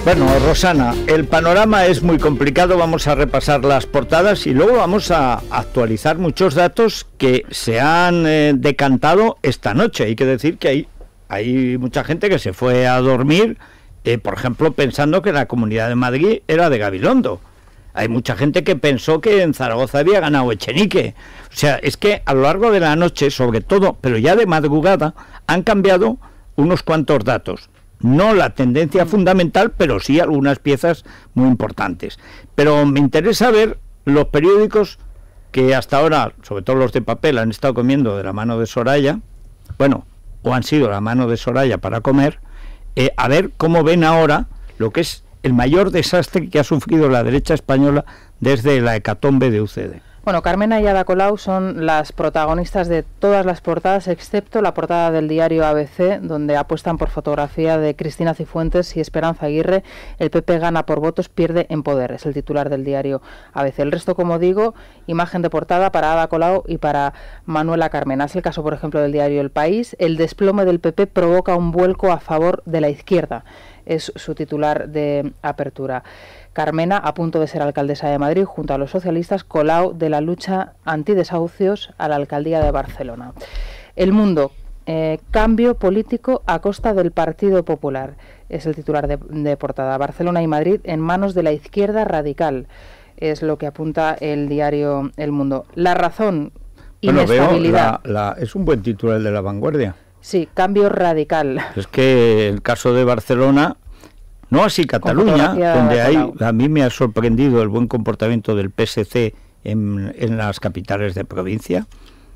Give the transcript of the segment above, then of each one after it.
Bueno, Rosana, el panorama es muy complicado, vamos a repasar las portadas y luego vamos a actualizar muchos datos que se han decantado esta noche. Hay que decir que hay mucha gente que se fue a dormir, por ejemplo, pensando que la Comunidad de Madrid era de Gabilondo. Hay mucha gente que pensó que en Zaragoza había ganado Echenique. O sea, es que a lo largo de la noche, sobre todo, pero ya de madrugada, han cambiado unos cuantos datos. No la tendencia fundamental, pero sí algunas piezas muy importantes. Pero me interesa ver los periódicos que hasta ahora, sobre todo los de papel, han estado comiendo de la mano de Soraya, bueno, o han sido la mano de Soraya para comer, a ver cómo ven ahora lo que es el mayor desastre que ha sufrido la derecha española desde la hecatombe de UCD. Bueno, Carmena y Ada Colau son las protagonistas de todas las portadas, excepto la portada del diario ABC, donde apuestan por fotografía de Cristina Cifuentes y Esperanza Aguirre. El PP gana por votos, pierde en poder, es el titular del diario ABC. El resto, como digo, imagen de portada para Ada Colau y para Manuela Carmena. Es el caso, por ejemplo, del diario El País. El desplome del PP provoca un vuelco a favor de la izquierda. Es su titular de apertura. Carmena, a punto de ser alcaldesa de Madrid, junto a los socialistas, Colau de la lucha antidesahucios a la alcaldía de Barcelona. El Mundo, cambio político a costa del Partido Popular, es el titular de portada. Barcelona y Madrid en manos de la izquierda radical, es lo que apunta el diario El Mundo. La Razón, inestabilidad. Es un buen titular de La Vanguardia. Sí, cambio radical. Es que el caso de Barcelona, no así Cataluña, donde a mí me ha sorprendido el buen comportamiento del PSC en las capitales de provincia.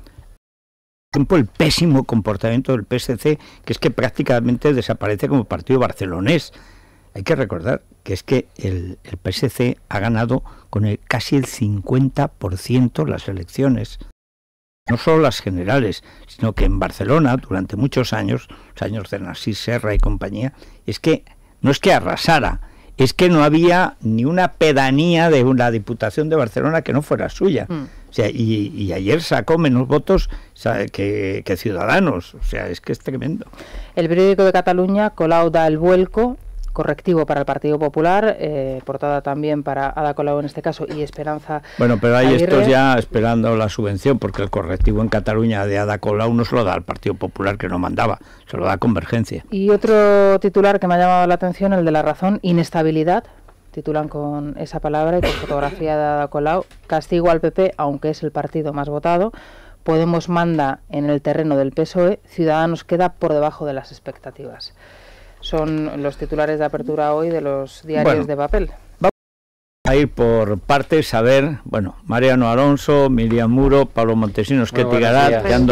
El pésimo comportamiento del PSC, que es que prácticamente desaparece como partido barcelonés. Hay que recordar que es que el PSC ha ganado con casi el 50% las elecciones. No solo las generales, sino que en Barcelona, durante muchos años, los años de Narcís Serra y compañía, es que no es que arrasara, es que no había ni una pedanía de la Diputación de Barcelona que no fuera suya. O sea, y ayer sacó menos votos que Ciudadanos. O sea, es que es tremendo. El periódico de Cataluña, Colau da el vuelco, correctivo para el Partido Popular, portada también para Ada Colau en este caso y Esperanza. Bueno, pero hay Aguirre. estos ya esperando la subvención, porque el correctivo en Cataluña de Ada Colau no se lo da al Partido Popular, que no mandaba, se lo da a Convergencia. Y otro titular que me ha llamado la atención, el de La Razón, inestabilidad, titulan con esa palabra y con fotografía de Ada Colau, castigo al PP, aunque es el partido más votado, Podemos manda en el terreno del PSOE, Ciudadanos queda por debajo de las expectativas. Son los titulares de apertura hoy de los diarios de papel. Vamos a ir por partes a ver, Mariano Alonso, Miriam Muro, Pablo Montesinos, que Tigarat, que han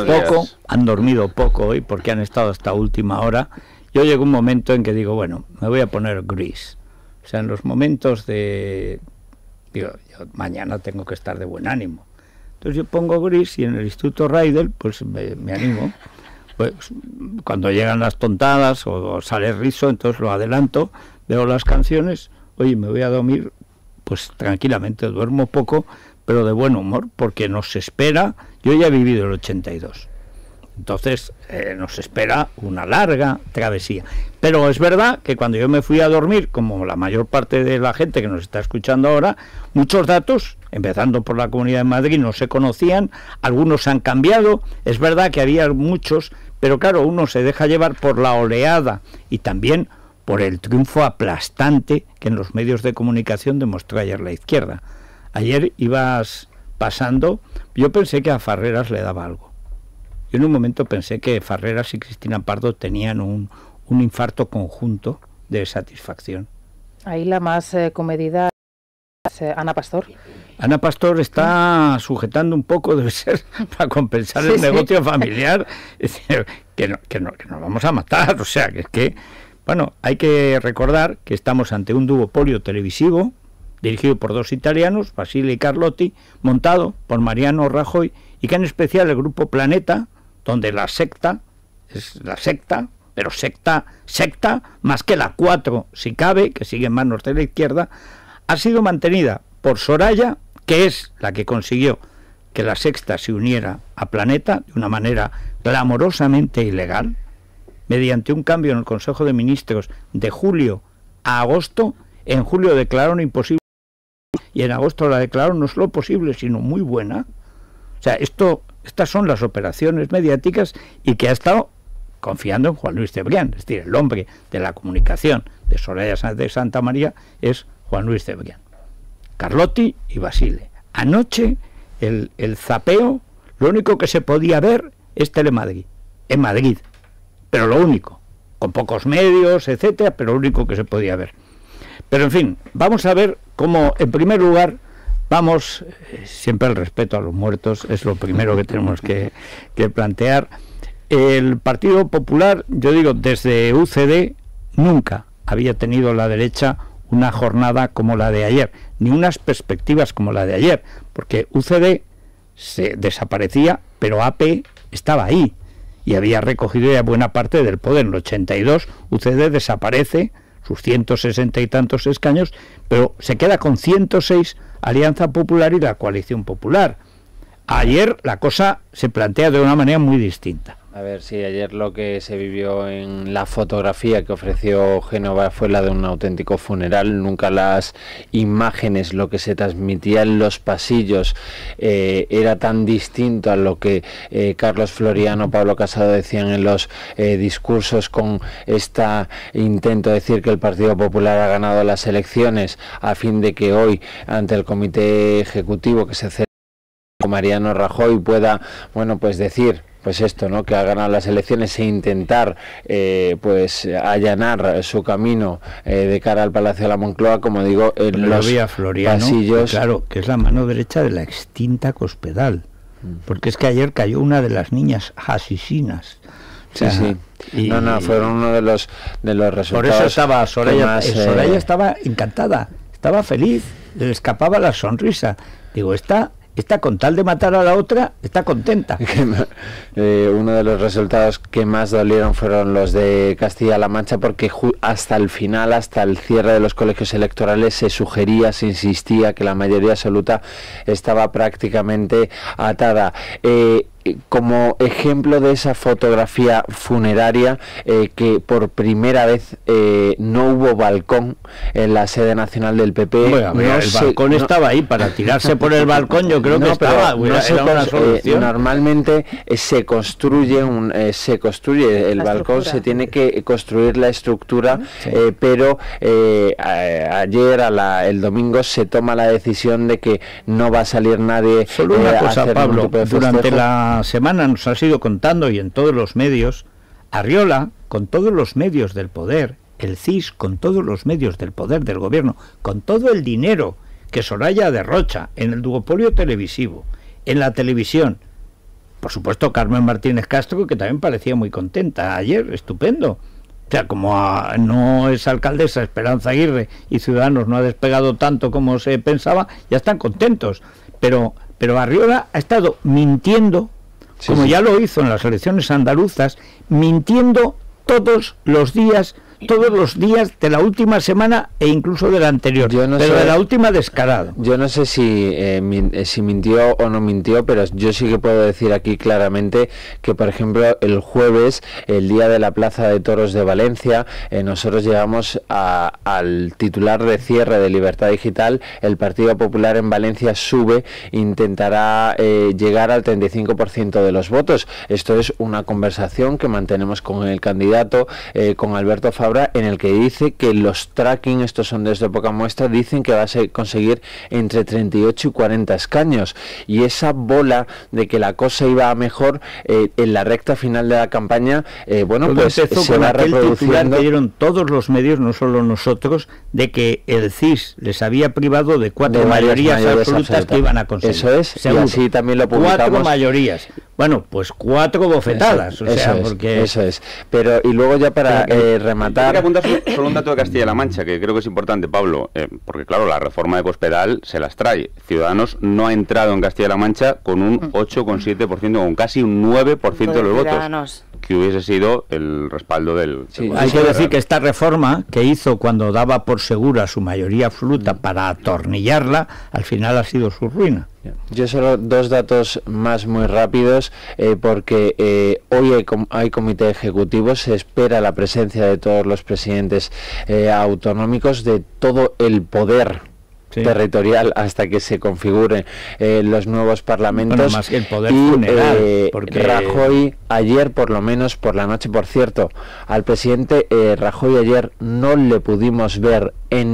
dormido poco hoy porque han estado hasta última hora. Yo llegó un momento en que digo, me voy a poner gris. O sea, en los momentos de... yo mañana tengo que estar de buen ánimo. Entonces yo pongo gris y en el Instituto Raidel, pues me animo. Pues cuando llegan las tontadas o sale riso, entonces lo adelanto, veo las canciones, me voy a dormir, pues tranquilamente, duermo poco, pero de buen humor, porque nos espera, yo ya he vivido el 82, entonces nos espera una larga travesía. Pero es verdad que cuando yo me fui a dormir, como la mayor parte de la gente que nos está escuchando ahora, muchos datos, empezando por la Comunidad de Madrid, no se conocían, algunos han cambiado, es verdad que había muchos, pero claro, uno se deja llevar por la oleada y también por el triunfo aplastante que en los medios de comunicación demostró ayer la izquierda. Ayer ibas pasando, yo pensé que a Farreras le daba algo. Yo en un momento pensé que Farreras y Cristina Pardo tenían un infarto conjunto de satisfacción. Ahí la más comedida es Ana Pastor. Ana Pastor está sujetando un poco, debe ser para compensar el negocio familiar, es decir, que nos vamos a matar. O sea, que es que, hay que recordar que estamos ante un duopolio televisivo dirigido por dos italianos, Basile y Carlotti, montado por Mariano Rajoy, y que en especial el grupo Planeta, donde la secta es la secta, pero secta más que la 4, si cabe, que sigue en manos de la izquierda, ha sido mantenida por Soraya, que es la que consiguió que la Sexta se uniera a Planeta de una manera clamorosamente ilegal, mediante un cambio en el Consejo de Ministros de julio a agosto, en julio declararon imposible y en agosto la declararon no solo posible, sino muy buena. O sea, estas son las operaciones mediáticas y que ha estado confiando en Juan Luis Cebrián, es decir, el hombre de la comunicación de Soraya Sáenz de Santa María es Juan Luis Cebrián. Carlotti y Basile. Anoche el zapeo, lo único que se podía ver es Telemadrid, en Madrid, pero lo único, con pocos medios, etcétera, pero lo único que se podía ver. Pero en fin, vamos a ver cómo, en primer lugar, vamos, siempre el respeto a los muertos es lo primero que tenemos que plantear. El Partido Popular, yo digo, desde UCD nunca había tenido la derecha una jornada como la de ayer, ni unas perspectivas como la de ayer, porque UCD se desaparecía, pero AP estaba ahí y había recogido ya buena parte del poder. En el 82 UCD desaparece, sus 160 y tantos escaños, pero se queda con 106 Alianza Popular y la Coalición Popular. Ayer la cosa se plantea de una manera muy distinta. A ver, sí, ayer lo que se vivió en la fotografía que ofreció Génova fue la de un auténtico funeral. Nunca las imágenes, lo que se transmitía en los pasillos era tan distinto a lo que Carlos Floriano, Pablo Casado decían en los discursos, con este intento de decir que el Partido Popular ha ganado las elecciones, a fin de que hoy, ante el Comité Ejecutivo que se celebra, Mariano Rajoy pueda, bueno, pues decir pues esto, ¿no?, que ha ganado las elecciones e intentar pues allanar su camino de cara al Palacio de la Moncloa, como digo, en los Floriano, pasillos. Claro, que es la mano derecha de la extinta Cospedal, porque es que ayer cayó una de las niñas asesinas. O sea, sí. No, fueron uno de los resultados. Por eso estaba Soraya, Soraya estaba encantada, estaba feliz, le escapaba la sonrisa. Digo, está con tal de matar a la otra, está contenta. Uno de los resultados que más dolieron fueron los de Castilla-La Mancha, porque hasta el final, hasta el cierre de los colegios electorales, se sugería, se insistía que la mayoría absoluta estaba prácticamente atada. Como ejemplo de esa fotografía funeraria, que por primera vez no hubo balcón en la sede nacional del PP. Bueno, el balcón estaba ahí para tirarse por el balcón, yo creo que estaba. Era una solución. Normalmente se construye el balcón, se tiene que construir la estructura, sí. Pero ayer, el domingo, se toma la decisión de que no va a salir nadie. Solo una cosa, Pablo, durante la semana nos ha ido contando, y en todos los medios, Arriola, con todos los medios del poder, el CIS, con todos los medios del poder del gobierno, con todo el dinero que Soraya derrocha en el duopolio televisivo, en la televisión, por supuesto Carmen Martínez Castro, que también parecía muy contenta ayer, estupendo. O sea, como no es alcaldesa Esperanza Aguirre y Ciudadanos no ha despegado tanto como se pensaba, ya están contentos. Pero Arriola ha estado mintiendo, como ya lo hizo en las elecciones andaluzas, mintiendo todos los días de la última semana e incluso de la anterior, pero de la última descarado. Yo no sé si mintió o no mintió, pero yo sí que puedo decir aquí claramente que, por ejemplo, el jueves, el día de la Plaza de Toros de Valencia, nosotros llegamos al titular de cierre de Libertad Digital. El Partido Popular en Valencia intentará llegar al 35% de los votos. Esto es una conversación que mantenemos con el candidato, con Alberto Fabra, en el que dice que los tracking, estos son desde poca muestra, dicen que va a conseguir entre 38 y 40 escaños, y esa bola de que la cosa iba a mejor en la recta final de la campaña, bueno, pues se va reproduciendo. Que dieron todos los medios, no solo nosotros, de que el CIS les había privado de 4 mayorías absolutas que iban a conseguir. Eso es, seguro. Y así también lo publicamos. 4 mayorías. Bueno, pues 4 bofetadas. Eso es. Pero, y luego ya para rematar... Quería apuntar solo un dato de Castilla-La Mancha, que creo que es importante, Pablo, porque claro, la reforma de Cospedal se las trae. Ciudadanos no ha entrado en Castilla-La Mancha con un 8,7%, con casi un 9% de los votos. que hubiese sido el respaldo del... Sí, hay que decir que esta reforma que hizo cuando daba por segura su mayoría absoluta para atornillarla, al final ha sido su ruina. Yo solo dos datos más muy rápidos, porque hoy hay comité ejecutivo, se espera la presencia de todos los presidentes autonómicos, de todo el poder territorial hasta que se configuren los nuevos parlamentos. Bueno, más que el poder funeral, porque Rajoy ayer, por lo menos por la noche, por cierto, al presidente Rajoy ayer no le pudimos ver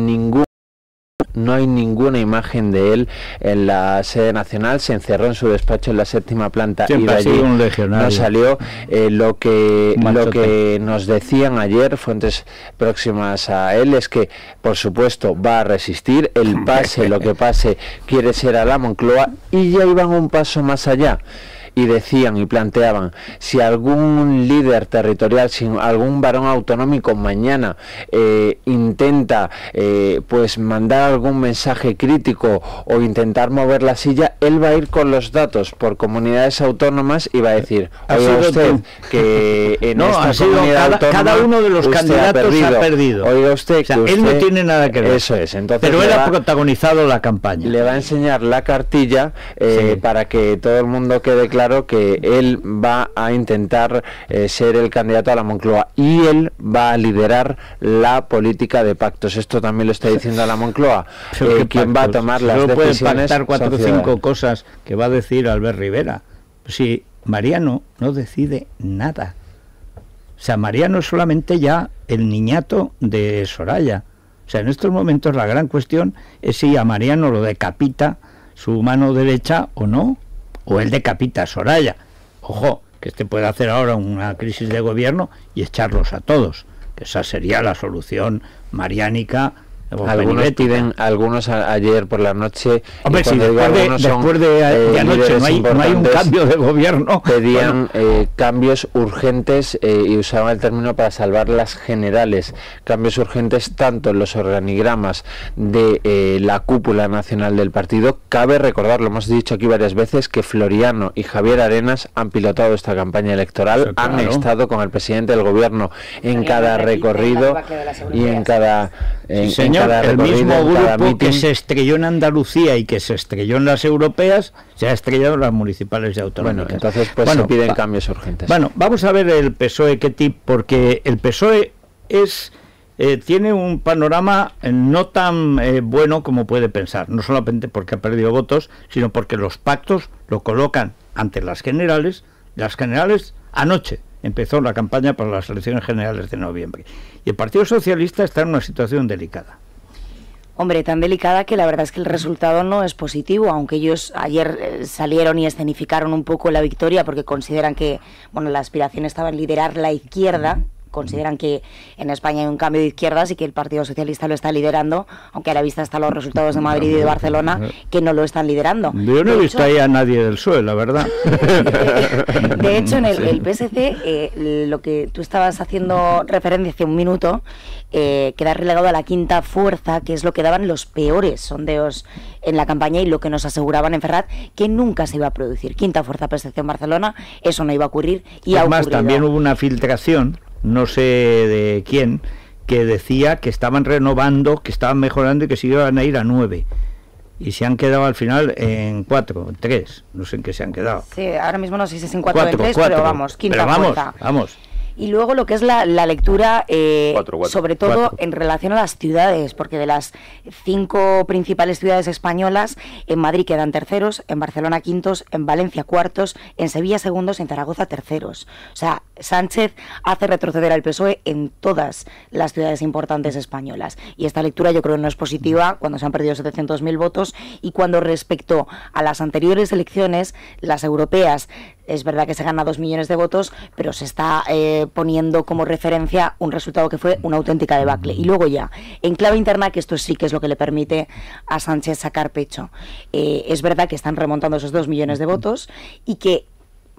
no hay ninguna imagen de él en la sede nacional. Se encerró en su despacho en la 7ª planta. Siempre y de allí un legionario. no salió. Lo que nos decían ayer fuentes próximas a él es que, por supuesto, va a resistir el pase, lo que pase, quiere ser a la Moncloa, y ya iban un paso más allá. Y decían y planteaban, si algún líder territorial, si algún varón autonómico mañana intenta pues mandar algún mensaje crítico o intentar mover la silla, él va a ir con los datos por comunidades autónomas y va a decir, oiga usted, que en esta comunidad autónoma cada uno de los candidatos ha perdido. Oiga usted, o sea, que usted, él no tiene nada que ver. Eso es. Entonces pero él ha protagonizado la campaña. Le va a enseñar la cartilla para que todo el mundo quede claro que él va a intentar ser el candidato a la Moncloa, y él va a liderar la política de pactos. Esto también lo está diciendo a la Moncloa. ¿Quién va a tomar las decisiones? Puede pactar 4 o 5 cosas que va a decir Albert Rivera. Si Mariano no decide nada. O sea, Mariano es solamente ya el niñato de Soraya. O sea, en estos momentos la gran cuestión es si a Mariano lo decapita su mano derecha o no, o él decapita a Soraya. Ojo, que puede hacer ahora una crisis de gobierno y echarlos a todos, que esa sería la solución mariánica. Algunos ayer por la noche, hombre, si después de anoche no hay un cambio de gobierno, pedían cambios urgentes, y usaban el término para salvar las generales, cambios urgentes tanto en los organigramas de la cúpula nacional del partido. Cabe recordar, lo hemos dicho aquí varias veces, que Floriano y Javier Arenas han pilotado esta campaña electoral, han estado con el presidente del gobierno en cada recorrido y en cada... el mismo grupo que se estrelló en Andalucía y que se estrelló en las europeas, se ha estrellado en las municipales y autonómicas. Bueno, entonces se piden cambios urgentes. Bueno, vamos a ver el PSOE porque el PSOE tiene un panorama no tan bueno como puede pensar, no solamente porque ha perdido votos, sino porque los pactos lo colocan ante las generales. Las generales anoche empezó la campaña para las elecciones generales de noviembre. Y el Partido Socialista está en una situación delicada. Hombre, tan delicada que la verdad es que el resultado no es positivo, aunque ellos ayer salieron y escenificaron un poco la victoria porque consideran que, bueno, la aspiración estaba en liderar la izquierda. Consideran que en España hay un cambio de izquierdas y que el Partido Socialista lo está liderando, aunque a la vista están los resultados de Madrid y de Barcelona que no lo están liderando. Yo no he visto ahí a nadie del PSOE, la verdad. De hecho, en el PSC, lo que tú estabas haciendo referencia hace un minuto, queda relegado a la quinta fuerza, que es lo que daban los peores sondeos en la campaña y lo que nos aseguraban en Ferraz que nunca se iba a producir. Quinta fuerza PSC en Barcelona, eso no iba a ocurrir y ha ocurrido. También hubo una filtración, no sé de quién, que decía que estaban renovando, que estaban mejorando y que se iban a ir a 9. Y se han quedado al final en 4, en 3, no sé en qué se han quedado. Sí, ahora mismo no sé si es en 4 o en 3, pero vamos, quinta fuerza. Vamos. Y luego lo que es la lectura, sobre todo en relación a las ciudades, porque de las 5 principales ciudades españolas, en Madrid quedan terceros, en Barcelona quintos, en Valencia cuartos, en Sevilla segundos, en Zaragoza terceros. O sea, Sánchez hace retroceder al PSOE en todas las ciudades importantes españolas. Y esta lectura yo creo no es positiva cuando se han perdido 700.000 votos y cuando respecto a las anteriores elecciones, las europeas, es verdad que se gana 2 millones de votos, pero se está poniendo como referencia un resultado que fue una auténtica debacle. Y luego ya, en clave interna, que esto sí que es lo que le permite a Sánchez sacar pecho. Es verdad que están remontando esos 2 millones de votos y que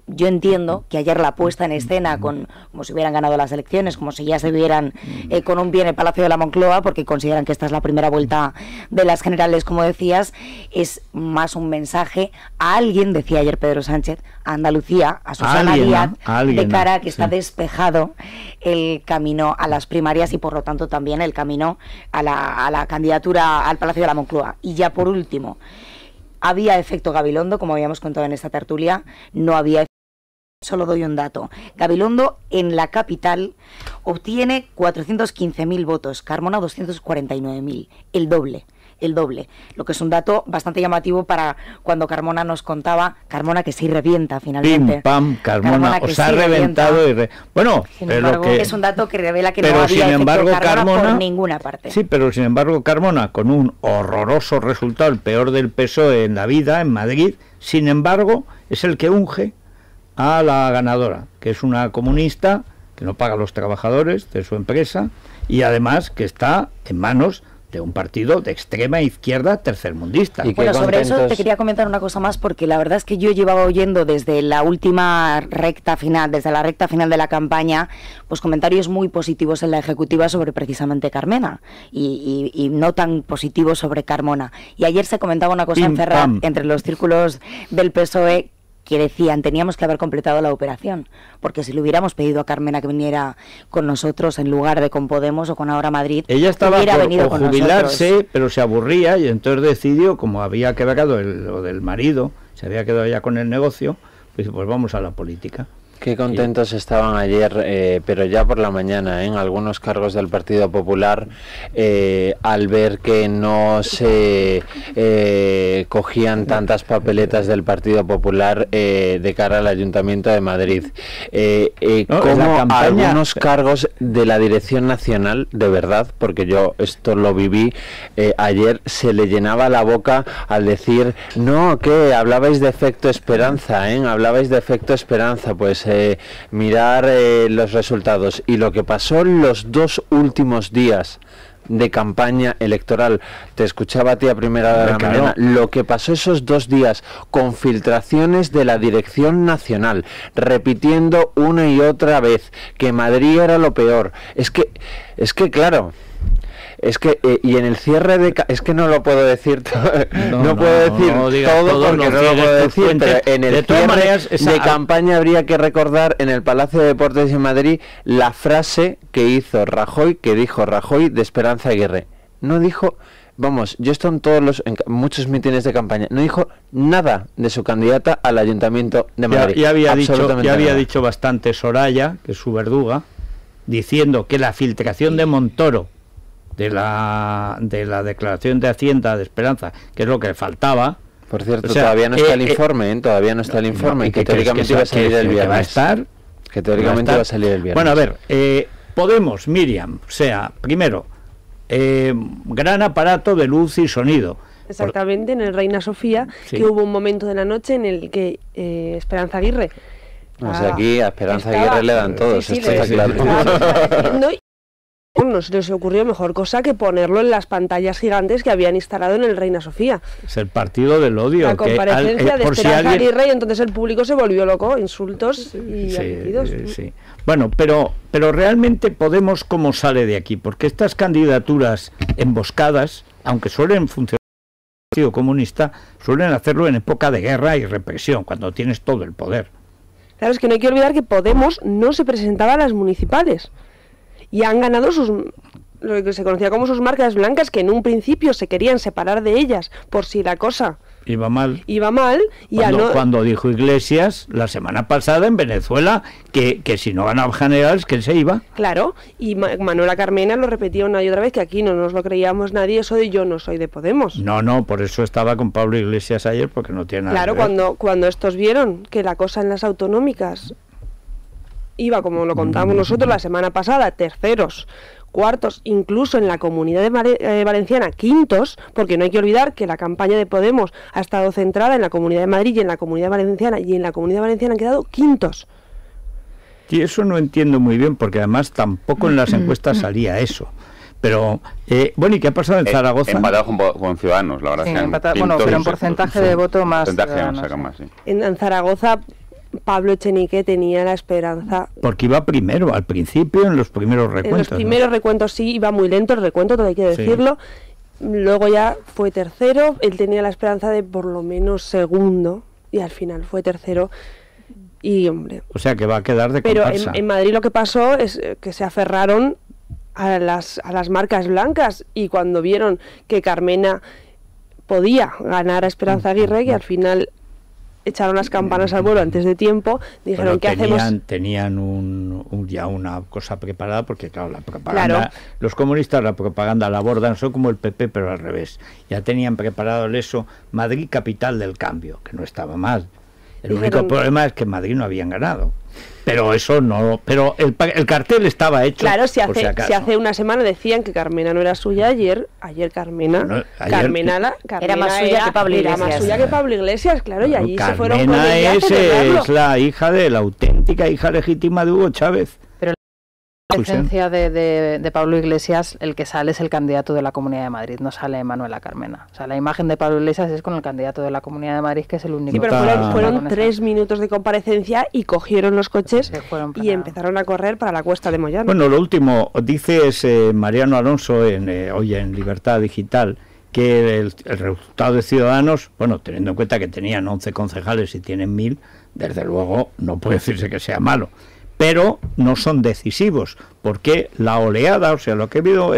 yo entiendo que ayer la puesta en escena, como si hubieran ganado las elecciones, como si ya se vieran con un pie en el Palacio de la Moncloa, porque consideran que esta es la primera vuelta de las generales, como decías, es más un mensaje a alguien, decía ayer Pedro Sánchez, a Andalucía, a Susana Díaz, de cara a que está despejado el camino a las primarias y por lo tanto también el camino a la candidatura al Palacio de la Moncloa. Y ya por último, había efecto Gabilondo, como habíamos contado en esta tertulia, no había efecto. Solo doy un dato. Gabilondo en la capital obtiene 415.000 votos, Carmona 249.000, el doble, lo que es un dato bastante llamativo para cuando Carmona nos contaba, Carmona que sí revienta finalmente. Pim, pam, Carmona os ha reventado. Bueno, pero es un dato que revela que no había efecto Carmona por ninguna parte. Sí, pero sin embargo Carmona, con un horroroso resultado, el peor del PSOE en la vida, en Madrid, sin embargo, es el que unge a la ganadora, que es una comunista que no paga a los trabajadores de su empresa y además que está en manos de un partido de extrema izquierda tercermundista. Bueno, sobre eso te quería comentar una cosa más, porque la verdad es que yo llevaba oyendo desde la última recta final, desde la recta final de la campaña, pues comentarios muy positivos en la ejecutiva sobre precisamente Carmena y no tan positivos sobre Carmona. Y ayer se comentaba una cosa en Ferraz entre los círculos del PSOE que decían, teníamos que haber completado la operación, porque si le hubiéramos pedido a Carmena que viniera con nosotros en lugar de con Podemos o con Ahora Madrid, ella estaba venido por jubilarse, nosotros. Pero se aburría y entonces decidió, como había quedado lo del marido, se había quedado ya con el negocio, pues vamos a la política. Qué contentos estaban ayer, pero ya por la mañana, en algunos cargos del Partido Popular, al ver que no se cogían tantas papeletas del Partido Popular de cara al Ayuntamiento de Madrid. Como algunos cargos de la Dirección Nacional, de verdad, porque yo esto lo viví, ayer se le llenaba la boca al decir, no, que hablabais de efecto esperanza, hablabais de efecto esperanza, pues mirar los resultados y lo que pasó en los 2 últimos días de campaña electoral. Te escuchaba a ti a primera hora de la mañana. Lo que pasó esos 2 días con filtraciones de la Dirección Nacional, repitiendo una y otra vez que Madrid era lo peor. Es que claro. Es que, y en el cierre de... Es que no lo puedo decir no puedo decir todo porque no lo puedo decir, pero en el cierre de campaña habría que recordar en el Palacio de Deportes de Madrid la frase que dijo Rajoy de Esperanza Aguirre. No dijo... Vamos, yo estoy en muchos mítines de campaña, no dijo nada de su candidata al Ayuntamiento de Madrid. Ya había dicho bastante Soraya, que es su verduga, diciendo que la filtración de Montoro de la declaración de Hacienda de Esperanza, que es lo que faltaba. Por cierto, todavía no está el informe, todavía no está el informe, que teóricamente iba a salir el viernes. Que teóricamente iba a salir el viernes. Bueno, a ver, Podemos, Miriam, o sea, primero, gran aparato de luz y sonido. Exactamente, en el Reina Sofía, que hubo un momento de la noche en el que Esperanza Aguirre... O sea, aquí a Esperanza Aguirre le dan todos, esto está claro. No se les ocurrió mejor cosa que ponerlo en las pantallas gigantes que habían instalado en el Reina Sofía. Es el partido del odio. La comparecencia de Esperanza Aguirre, y entonces el público se volvió loco, insultos y agredidos. Sí. Bueno, pero realmente Podemos, ¿cómo sale de aquí? Porque estas candidaturas emboscadas, aunque suelen funcionar en el Partido Comunista, suelen hacerlo en época de guerra y represión, cuando tienes todo el poder. Claro, es que no hay que olvidar que Podemos no se presentaba a las municipales. Y han ganado lo que se conocía como sus marcas blancas, que en un principio se querían separar de ellas por si la cosa iba mal. Y cuando dijo Iglesias la semana pasada en Venezuela que si no ganaba generales, que él se iba. Claro, y Manuela Carmena lo repetía una y otra vez, que aquí no nos lo creíamos nadie, eso de yo no soy de Podemos. No, por eso estaba con Pablo Iglesias ayer, porque no tiene nada que ver. Claro, cuando estos vieron que la cosa en las autonómicas iba, como lo contamos nosotros la semana pasada, terceros, cuartos, incluso en la Comunidad Valenciana, quintos, porque no hay que olvidar que la campaña de Podemos ha estado centrada en la Comunidad de Madrid y en la Comunidad Valenciana, y en la Comunidad Valenciana han quedado quintos. Y eso no entiendo muy bien, porque además tampoco en las encuestas salía eso. Pero, bueno, ¿y qué ha pasado en Zaragoza? Empatado con Ciudadanos, la verdad. Sí, pero en porcentaje de voto más. Porcentaje más, sí. En Zaragoza Pablo Echenique tenía la esperanza. Porque iba primero, al principio, en los primeros recuentos. En los primeros recuentos sí, iba muy lento el recuento, todo hay que decirlo. Luego ya fue tercero, él tenía la esperanza de por lo menos segundo, y al final fue tercero. Y, hombre... O sea, que va a quedar de Pero comparsa. en Madrid lo que pasó es que se aferraron a las marcas blancas, y cuando vieron que Carmena podía ganar a Esperanza Aguirre, que al final echaron las campanas al vuelo antes de tiempo, dijeron, ¿qué hacemos? Tenían ya una cosa preparada, porque claro, la propaganda, los comunistas la propaganda la abordan, son como el PP, pero al revés. Ya tenían preparado eso, Madrid capital del cambio, que no estaba mal. El único problema es que en Madrid no habían ganado. Pero eso no, pero el cartel estaba hecho. Claro, si hace una semana decían que Carmena no era suya, ayer Carmena, Carmena era más suya que Pablo Iglesias. Era más suya que Pablo Iglesias, claro, y allí Carmena se fueron con ella es la hija de la auténtica hija legítima de Hugo Chávez. La presencia de Pablo Iglesias, el que sale es el candidato de la Comunidad de Madrid, no sale Manuela Carmena. O sea, la imagen de Pablo Iglesias es con el candidato de la Comunidad de Madrid, que es el único. Sí, pero fueron 3 minutos de comparecencia y cogieron los coches y empezaron a correr para la Cuesta de Moyano. Bueno, lo último, dice Mariano Alonso hoy en Libertad Digital, que el resultado de Ciudadanos, bueno, teniendo en cuenta que tenían 11 concejales y tienen 1000, desde luego no puede decirse que sea malo. Pero no son decisivos, porque la oleada, o sea, lo que he visto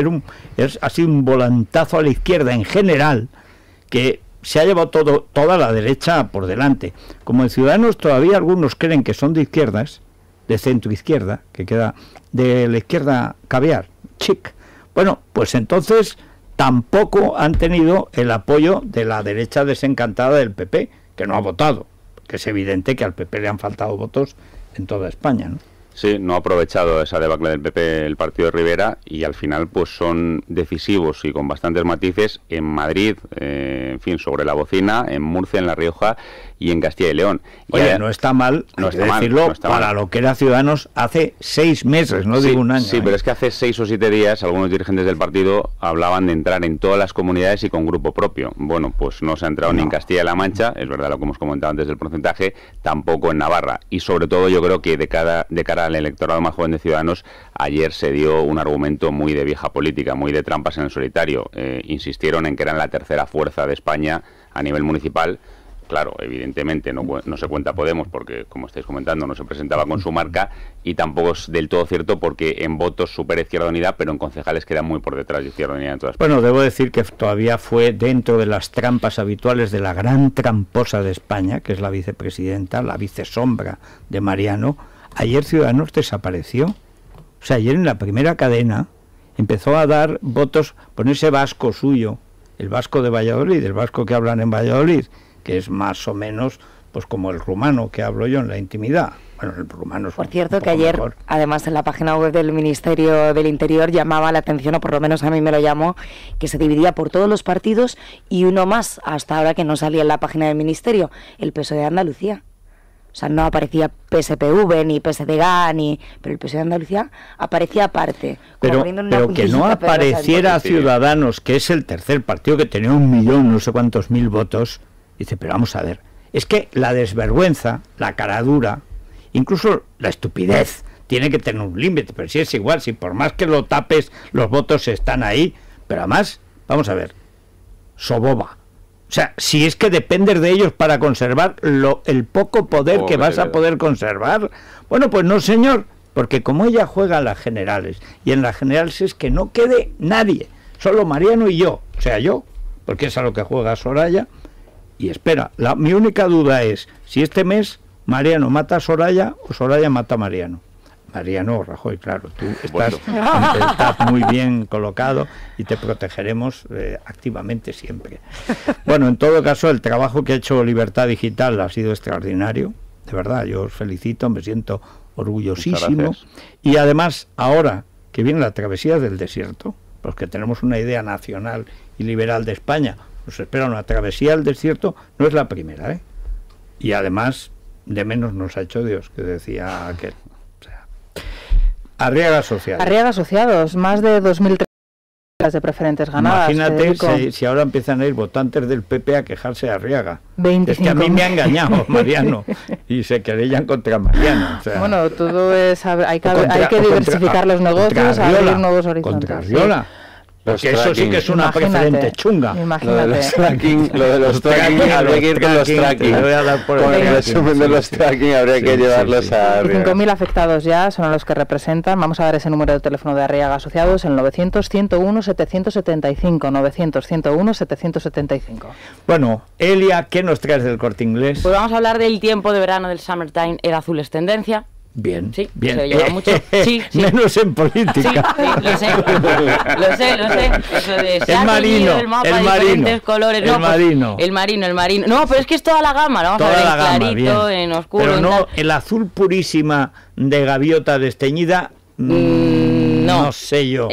ha sido un volantazo a la izquierda en general, que se ha llevado toda la derecha por delante. Como en Ciudadanos todavía algunos creen que son de izquierdas, de centro izquierda, que queda de la izquierda caviar, chic. Bueno, pues entonces tampoco han tenido el apoyo de la derecha desencantada del PP, que no ha votado, que es evidente que al PP le han faltado votos en toda España, ¿no? Sí, no ha aprovechado esa debacle del PP el partido de Rivera, y al final pues son decisivos y con bastantes matices en Madrid, en fin, sobre la bocina, en Murcia, en La Rioja y en Castilla y León. Oye, no está mal, no está decirlo, no está para mal. Lo que era Ciudadanos hace 6 meses, no digo un año. Sí, pero es que hace 6 o 7 días algunos dirigentes del partido hablaban de entrar en todas las comunidades y con grupo propio. Bueno, pues no se ha entrado ni en Castilla-La Mancha, es verdad lo que hemos comentado antes del porcentaje, tampoco en Navarra. Y sobre todo yo creo que de cara al electorado más joven de Ciudadanos, ayer se dio un argumento muy de vieja política, muy de trampas en el solitario. Insistieron en que eran la tercera fuerza de España a nivel municipal. Claro, evidentemente no se cuenta Podemos porque, como estáis comentando, no se presentaba con su marca, y tampoco es del todo cierto porque en votos supera Izquierda Unida, pero en concejales queda muy por detrás de Izquierda Unida en todas partes. Bueno, debo decir que todavía fue dentro de las trampas habituales de la gran tramposa de España, que es la vicepresidenta, la vicesombra de Mariano. Ayer Ciudadanos desapareció. O sea, ayer en la primera cadena empezó a dar votos, ponerse vasco suyo, el vasco de Valladolid, el vasco que hablan en Valladolid, que es más o menos pues como el rumano que hablo yo en la intimidad. Bueno, el rumano es por cierto que ayer, mejor. Además, en la página web del Ministerio del Interior llamaba la atención, o por lo menos a mí me lo llamó, que se dividía por todos los partidos y uno más, hasta ahora que no salía en la página del Ministerio, el PSOE de Andalucía. O sea, no aparecía PSPV, ni PSDG, pero el PSOE de Andalucía aparecía aparte. Pero que no apareciera Ciudadanos, que es el tercer partido que tenía 1 millón, no sé cuántos mil votos. Dice, pero vamos a ver, es que la desvergüenza, la caradura, incluso la estupidez, tiene que tener un límite, pero si es igual, si por más que lo tapes, los votos están ahí, pero además, vamos a ver, soboba. O sea, si es que dependes de ellos para conservar el poco poder que vas a poder conservar, bueno, pues no, señor, porque como ella juega a las generales, y en las generales es que no quede nadie, solo Mariano y yo, o sea, yo, porque es a lo que juega Soraya. Y espera, mi única duda es si este mes Mariano mata a Soraya o Soraya mata a Mariano. Mariano Rajoy, claro, tú estás muy bien colocado y te protegeremos activamente siempre. Bueno, en todo caso, el trabajo que ha hecho Libertad Digital ha sido extraordinario, de verdad, yo os felicito, me siento orgullosísimo. Y además, ahora que viene la travesía del desierto, los que tenemos una idea nacional y liberal de España, nos espera una travesía al desierto, no es la primera, ¿eh? Y además, de menos nos ha hecho Dios, que decía aquel. O sea, Arriaga Asociados. Arriaga Asociados, más de 2000 las de preferentes ganadas. Imagínate si ahora empiezan a ir votantes del PP a quejarse de Arriaga. 25. Es que a mí me ha engañado Mariano y se querellan contra Mariano. O sea, bueno, todo es hay que diversificar los negocios, abrir nuevos horizontes. Contra Arriola. Porque eso sí que es una preferente chunga. Lo de los tracking, habría que ir con los tracking. Con el resumen de los tracking habría que llevarlos a Arriaga. 5.000 afectados ya son a los que representan. Vamos a dar ese número de teléfono de Arriaga Asociados, el 900-101-775. 900-101-775. Bueno, Elia, ¿qué nos traes del Corte Inglés? Pues vamos a hablar del tiempo de verano del Summertime. El azul es tendencia. Bien, sí, bien. Se lleva mucho. Sí. Menos en política. Sí, lo sé. Eso de el marino, diferentes colores. El marino. El marino. No, pero es que es toda la gama, ¿no? Vamos a ver en clarito, bien. En oscuro. Pero no, el azul purísima de gaviota desteñida. No sé yo.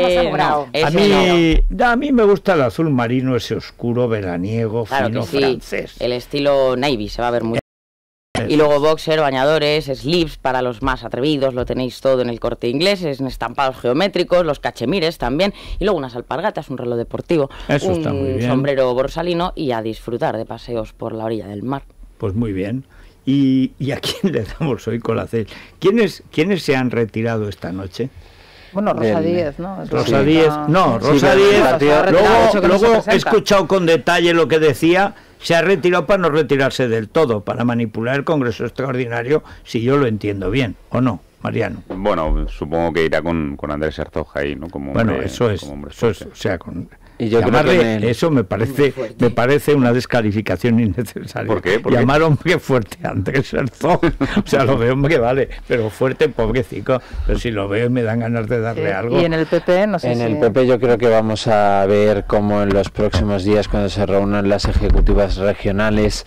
A mí me gusta el azul marino, ese oscuro, veraniego, claro fino, francés. El estilo navy se va a ver mucho. Y luego boxer, bañadores, slips para los más atrevidos, lo tenéis todo en el Corte Inglés, en estampados geométricos, los cachemires también, y luego unas alpargatas, un reloj deportivo, eso está muy bien. Sombrero borsalino y a disfrutar de paseos por la orilla del mar. Pues muy bien. ¿Y a quién le damos hoy Colacel? ¿Quiénes se han retirado esta noche? Bueno, Rosa Díez, ¿no? Rosa Díez, Rosa Díez. Luego he escuchado con detalle lo que decía. Se ha retirado para no retirarse del todo, para manipular el Congreso Extraordinario, si yo lo entiendo bien, ¿o no, Mariano? Bueno, supongo que irá con Andrés Herzog ahí, ¿no? Como bueno, hombre, eso es, como o sea, y yo creo que eso me parece una descalificación innecesaria. ¿Por qué? Llamar hombre fuerte a Andrés Herzog, o sea, lo veo que vale, pero fuerte, pobrecito, pero si lo veo me dan ganas de darle algo. Y en el PP, no sé En el PP yo creo que vamos a ver cómo en los próximos días, cuando se reúnan las ejecutivas regionales,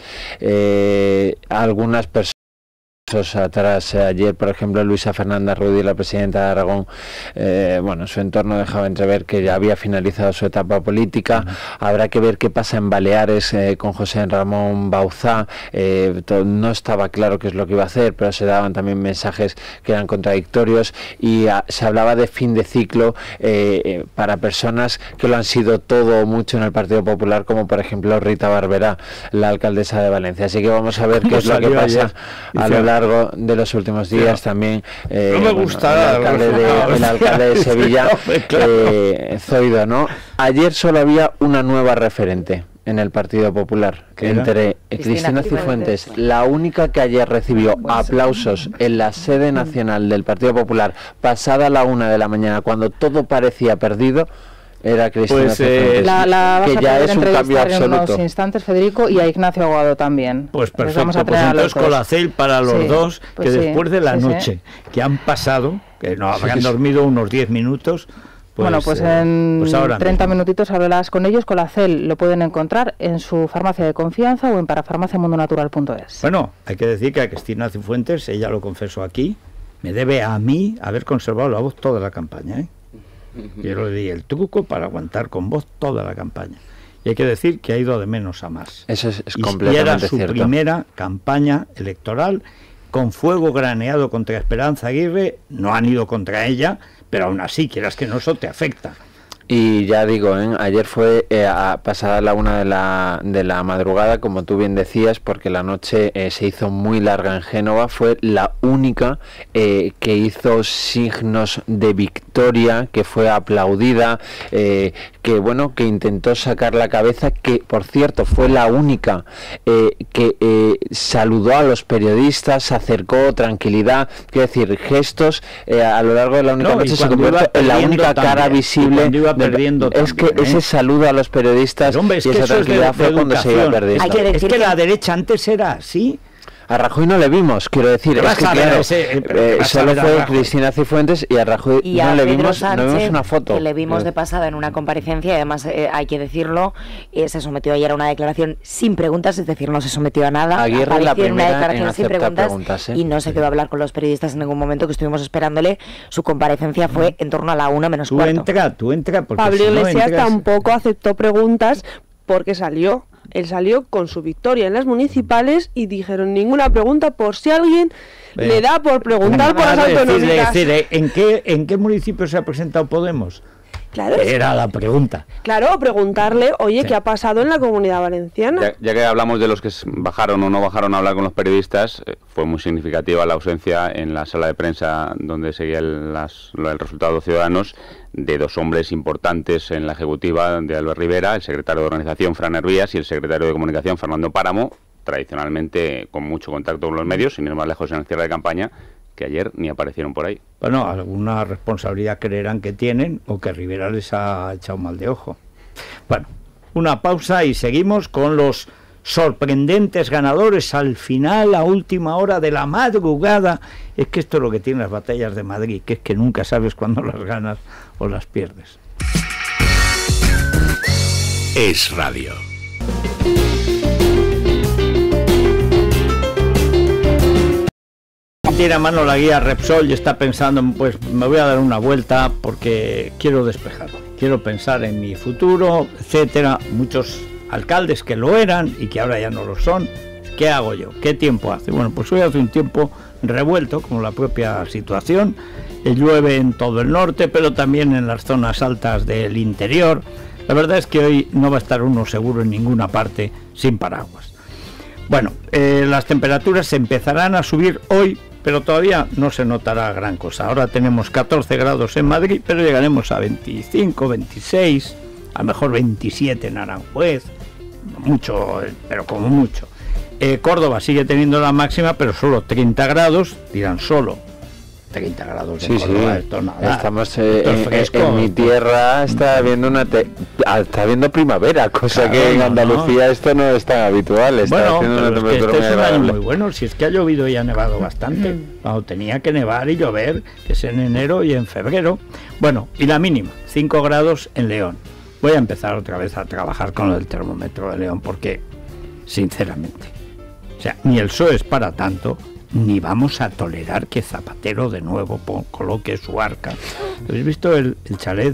algunas personas atrás, ayer por ejemplo Luisa Fernanda Rudy, la presidenta de Aragón, su entorno dejaba entrever que ya había finalizado su etapa política. Habrá que ver qué pasa en Baleares con José Ramón Bauzá. No estaba claro qué es lo que iba a hacer, pero se daban también mensajes que eran contradictorios y se hablaba de fin de ciclo para personas que lo han sido todo o mucho en el Partido Popular, como por ejemplo Rita Barberá, la alcaldesa de Valencia. Así que vamos a ver qué es lo que pasa a lo largo de los últimos días. También no me gusta el alcalde de Sevilla, Zoido, ¿no? Ayer solo había una nueva referente en el Partido Popular, entre Cristina Cifuentes, la única que ayer recibió aplausos en la sede nacional del Partido Popular pasada la 1 de la mañana, cuando todo parecía perdido. Era Cristina Cifuentes, que ya es un cambio absoluto. En unos instantes, Federico, y a Ignacio Aguado también. Pues perfecto, pues entonces Colacel para los dos, pues que después de la noche que han pasado, que no habrán dormido unos 10 minutos, pues, pues en 30 minutitos hablarás con ellos. Colacel lo pueden encontrar en su farmacia de confianza o en parafarmaciamundonatural.es. Bueno, hay que decir que a Cristina Cifuentes, ella lo confesó aquí, me debe a mí haber conservado la voz toda la campaña, ¿eh? Yo le di el truco para aguantar con voz toda la campaña. Y hay que decir que ha ido de menos a más. Eso es completamente cierto. Y era su cierto. primera campaña electoral con fuego graneado contra Esperanza Aguirre. No han ido contra ella, pero aún así, quieras que no, eso te afecta. Y ya digo, ayer fue pasada la 1 de la madrugada, como tú bien decías, porque la noche se hizo muy larga en Génova. Fue la única que hizo signos de victoria, que fue aplaudida, que intentó sacar la cabeza, que por cierto fue la única que saludó a los periodistas, se acercó, tranquilidad, quiero decir, gestos a lo largo de la única noche se convirtió en la única cara visible. Es que ese saludo a los periodistas, y esa tranquilidad fue cuando se iba perdiendo. Es que la derecha antes era así. A Rajoy no le vimos, quiero decir, es que claro, solo fue Cristina Cifuentes y a Rajoy no le vimos, Sánchez, no vimos una foto. Que le vimos de pasada en una comparecencia y además hay que decirlo, se sometió ayer a una declaración sin preguntas, es decir, no se sometió a nada. Aguirre la primera en una declaración sin preguntas, y no se quedó a hablar con los periodistas en ningún momento, que estuvimos esperándole. Su comparecencia fue en torno a la 1 menos cuarto. Tú entra, porque Pablo si Iglesias no tampoco aceptó preguntas porque salió. Él salió con su victoria en las municipales y dijeron ninguna pregunta por si alguien le da por preguntar por las autonómicas. ¿En qué municipio se ha presentado Podemos? Claro, era la pregunta. Claro, preguntarle, oye, ¿qué ha pasado en la Comunidad Valenciana? Ya que hablamos de los que bajaron o no bajaron a hablar con los periodistas, fue muy significativa la ausencia en la sala de prensa donde seguía el resultado de Ciudadanos de dos hombres importantes en la ejecutiva de Albert Rivera, el secretario de Organización, Fran Hervías, y el secretario de Comunicación, Fernando Páramo, tradicionalmente con mucho contacto con los medios, sin ir más lejos en el cierre de campaña, que ayer ni aparecieron por ahí. Bueno, alguna responsabilidad creerán que tienen o que Rivera les ha echado mal de ojo. Bueno, una pausa y seguimos con los sorprendentes ganadores al final, a última hora de la madrugada. Es que esto es lo que tienen las batallas de Madrid, que es que nunca sabes cuándo las ganas o las pierdes. Es Radio. Tiene a mano la guía Repsol y está pensando, pues me voy a dar una vuelta porque quiero despejar, quiero pensar en mi futuro, etcétera. Muchos alcaldes que lo eran y que ahora ya no lo son. ¿Qué hago yo? ¿Qué tiempo hace? Bueno, pues hoy hace un tiempo revuelto, como la propia situación. Llueve en todo el norte, pero también en las zonas altas del interior. La verdad es que hoy no va a estar uno seguro en ninguna parte sin paraguas. Bueno, las temperaturas empezarán a subir hoy, pero todavía no se notará gran cosa. Ahora tenemos 14 grados en Madrid, pero llegaremos a 25, 26, a lo mejor 27 en Aranjuez, mucho, pero como mucho. Córdoba sigue teniendo la máxima, pero solo 30 grados, dirán solo 30 grados en Córdoba, esto nada. Estamos en mi tierra, está habiendo primavera, cosa que en Andalucía esto no es tan habitual. Está bueno, pero es que este es un año muy bueno, si es que ha llovido y ha nevado bastante, cuando tenía que nevar y llover, que es en enero y en febrero. Bueno, y la mínima, 5 grados en León. Voy a empezar otra vez a trabajar con el termómetro de León, porque, sinceramente, o sea, ni el PSOE es para tanto, ni vamos a tolerar que Zapatero de nuevo coloque su arca. ¿Habéis visto el chalet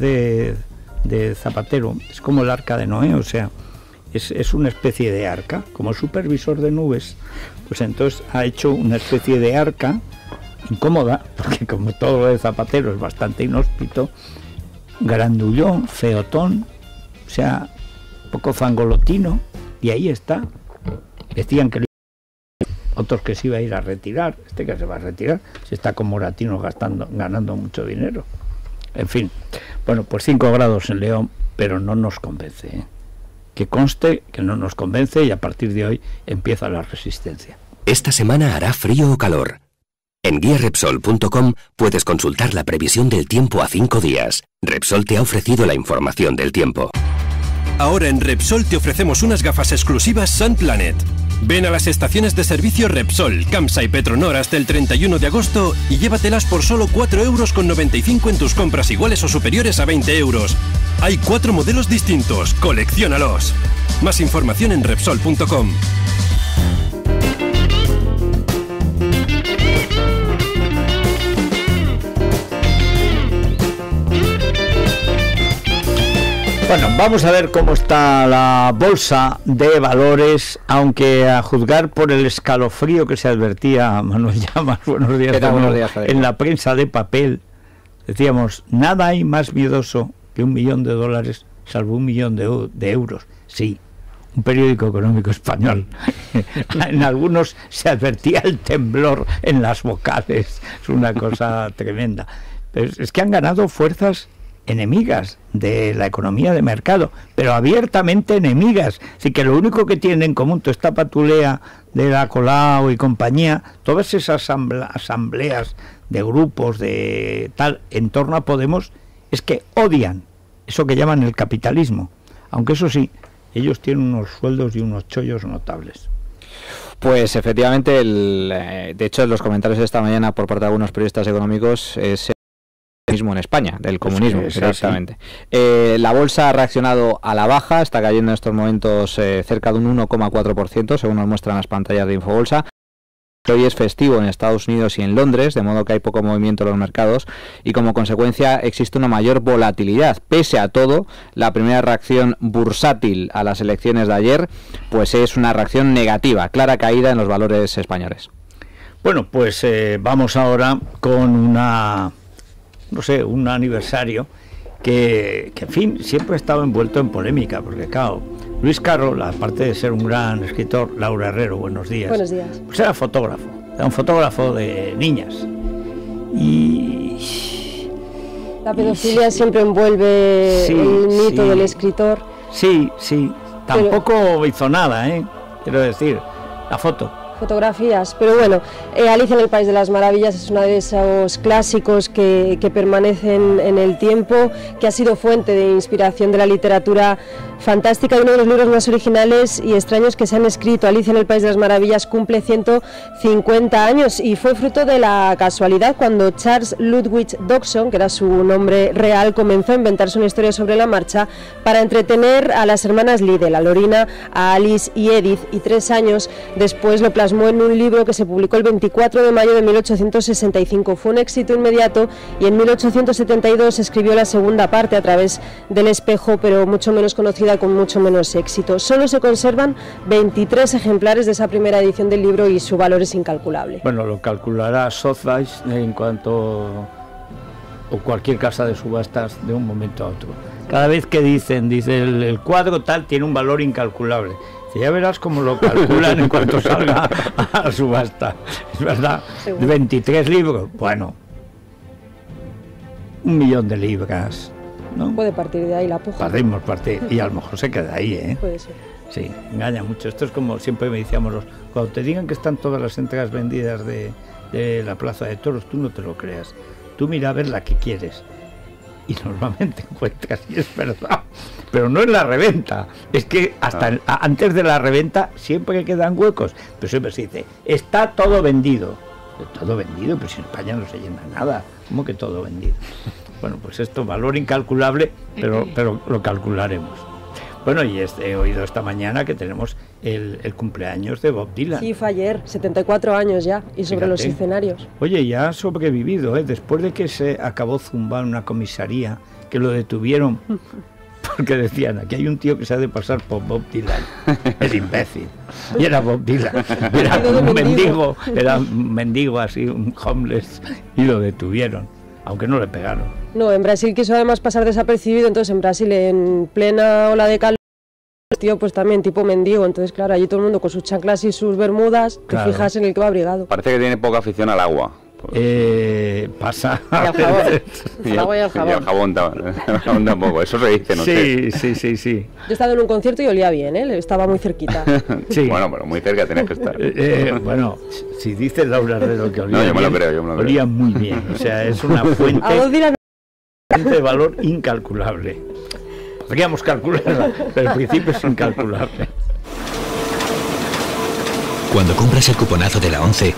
de Zapatero? Es como el arca de Noé, o sea, es una especie de arca, como supervisor de nubes. Pues entonces ha hecho una especie de arca incómoda, porque como todo lo de Zapatero es bastante inhóspito, grandullón, feotón, o sea, poco zangolotino, y ahí está. Decían que otros que se iba a ir a retirar, que se va a retirar, se está con Moratinos ganando mucho dinero. En fin, bueno, pues 5 grados en León, pero no nos convence, ¿eh? Que conste que no nos convence y a partir de hoy empieza la resistencia. Esta semana hará frío o calor. En guiarepsol.com puedes consultar la previsión del tiempo a 5 días. Repsol te ha ofrecido la información del tiempo. Ahora en Repsol te ofrecemos unas gafas exclusivas Sun Planet. Ven a las estaciones de servicio Repsol, Campsa y Petronor hasta el 31 de agosto y llévatelas por solo 4,95 € en tus compras iguales o superiores a 20 €. Hay 4 modelos distintos, colecciónalos. Más información en Repsol.com. Bueno, vamos a ver cómo está la bolsa de valores, aunque a juzgar por el escalofrío que se advertía, Manuel Llamas, buenos días, en la prensa de papel, decíamos, nada hay más miedoso que $1 millón, salvo $1 millón de euros. Sí, un periódico económico español. En algunos se advertía el temblor en las vocales, es una cosa tremenda. Pero es que han ganado fuerzas enemigas de la economía de mercado, pero abiertamente enemigas. Así que lo único que tienen en común toda esta patulea de la Colau y compañía, todas esas asambleas de grupos de tal en torno a Podemos, es que odian eso que llaman el capitalismo, aunque eso sí, ellos tienen unos sueldos y unos chollos notables. Pues efectivamente, de hecho, en los comentarios de esta mañana por parte de algunos periodistas económicos es en España, del comunismo, exactamente. La bolsa ha reaccionado a la baja, está cayendo en estos momentos cerca de un 1,4%, según nos muestran las pantallas de Infobolsa. Hoy es festivo en Estados Unidos y en Londres, de modo que hay poco movimiento en los mercados y como consecuencia existe una mayor volatilidad. Pese a todo, la primera reacción bursátil a las elecciones de ayer, pues es una reacción negativa, clara caída en los valores españoles. Bueno, pues vamos ahora con un aniversario que en fin, siempre ha estado envuelto en polémica, porque claro, Luis Carroll, aparte de ser un gran escritor, Laura Herrero, buenos días. Buenos días. Pues era fotógrafo, era un fotógrafo de niñas. Y la pedofilia siempre envuelve el mito del escritor. Sí, tampoco hizo nada, quiero decir, la foto. Fotografías, pero bueno, Alicia en el País de las Maravillas es uno de esos clásicos que permanecen en el tiempo, que ha sido fuente de inspiración de la literatura fantástica y uno de los libros más originales y extraños que se han escrito. Alicia en el País de las Maravillas cumple 150 años y fue fruto de la casualidad cuando Charles Ludwig Dodgson, que era su nombre real, comenzó a inventarse una historia sobre la marcha para entretener a las hermanas Liddell, a Lorina, a Alice y Edith, y 3 años después lo plasmó en un libro que se publicó el 24 de mayo de 1865. Fue un éxito inmediato y en 1872 escribió la segunda parte, A través del espejo, pero mucho menos conocida, con mucho menos éxito. Solo se conservan 23 ejemplares de esa primera edición del libro y su valor es incalculable. Bueno, lo calculará Sotheby's en cuanto, o cualquier casa de subastas, de un momento a otro. Cada vez que dice el cuadro tal tiene un valor incalculable. Ya verás cómo lo calculan en cuanto salga a la subasta. Es verdad, 23 libros, bueno, 1 millón de libras, ¿no? Puede partir de ahí la puja. Podemos partir, y a lo mejor se queda ahí, ¿eh? Puede ser. Sí, engaña mucho. Esto es como siempre me decíamos, cuando te digan que están todas las entregas vendidas de la Plaza de Toros, tú no te lo creas. Tú mira a ver la que quieres. Y normalmente encuentras, y es verdad, pero no en la reventa, es que hasta antes de la reventa siempre quedan huecos, pero siempre se dice, está todo vendido, pero si en España no se llena nada, ¿cómo que todo vendido? Bueno, pues esto, valor incalculable, pero lo calcularemos. Bueno, y he oído esta mañana que tenemos el cumpleaños de Bob Dylan. Sí, fue ayer, 74 años ya, y sobre los escenarios. Oye, ya ha sobrevivido, después de que se acabó zumbando en una comisaría, que lo detuvieron, porque decían, aquí hay un tío que se ha de pasar por Bob Dylan. Es imbécil. Y era Bob Dylan. Era un mendigo así, un homeless, y lo detuvieron, aunque no le pegaron. No, en Brasil quiso además pasar desapercibido, entonces en Brasil, en plena ola de calor, tío, pues también tipo mendigo, entonces claro, allí todo el mundo con sus chanclas y sus bermudas, claro. Te fijas en el que va abrigado. Parece que tiene poca afición al agua. Pasa. Y al jabón. Y al jabón tampoco, eso se dice, no sé. Sí. Yo he estado en un concierto y olía bien, estaba muy cerquita. Sí. Bueno, pero muy cerca tenés que estar. Bueno, si dice Laura Herrero que olía no, yo me lo bien, creo. Olía muy bien, o sea, es una fuente de valor incalculable. Podríamos calcularla, pero el principio es incalculable. Cuando compras el cuponazo de la 11...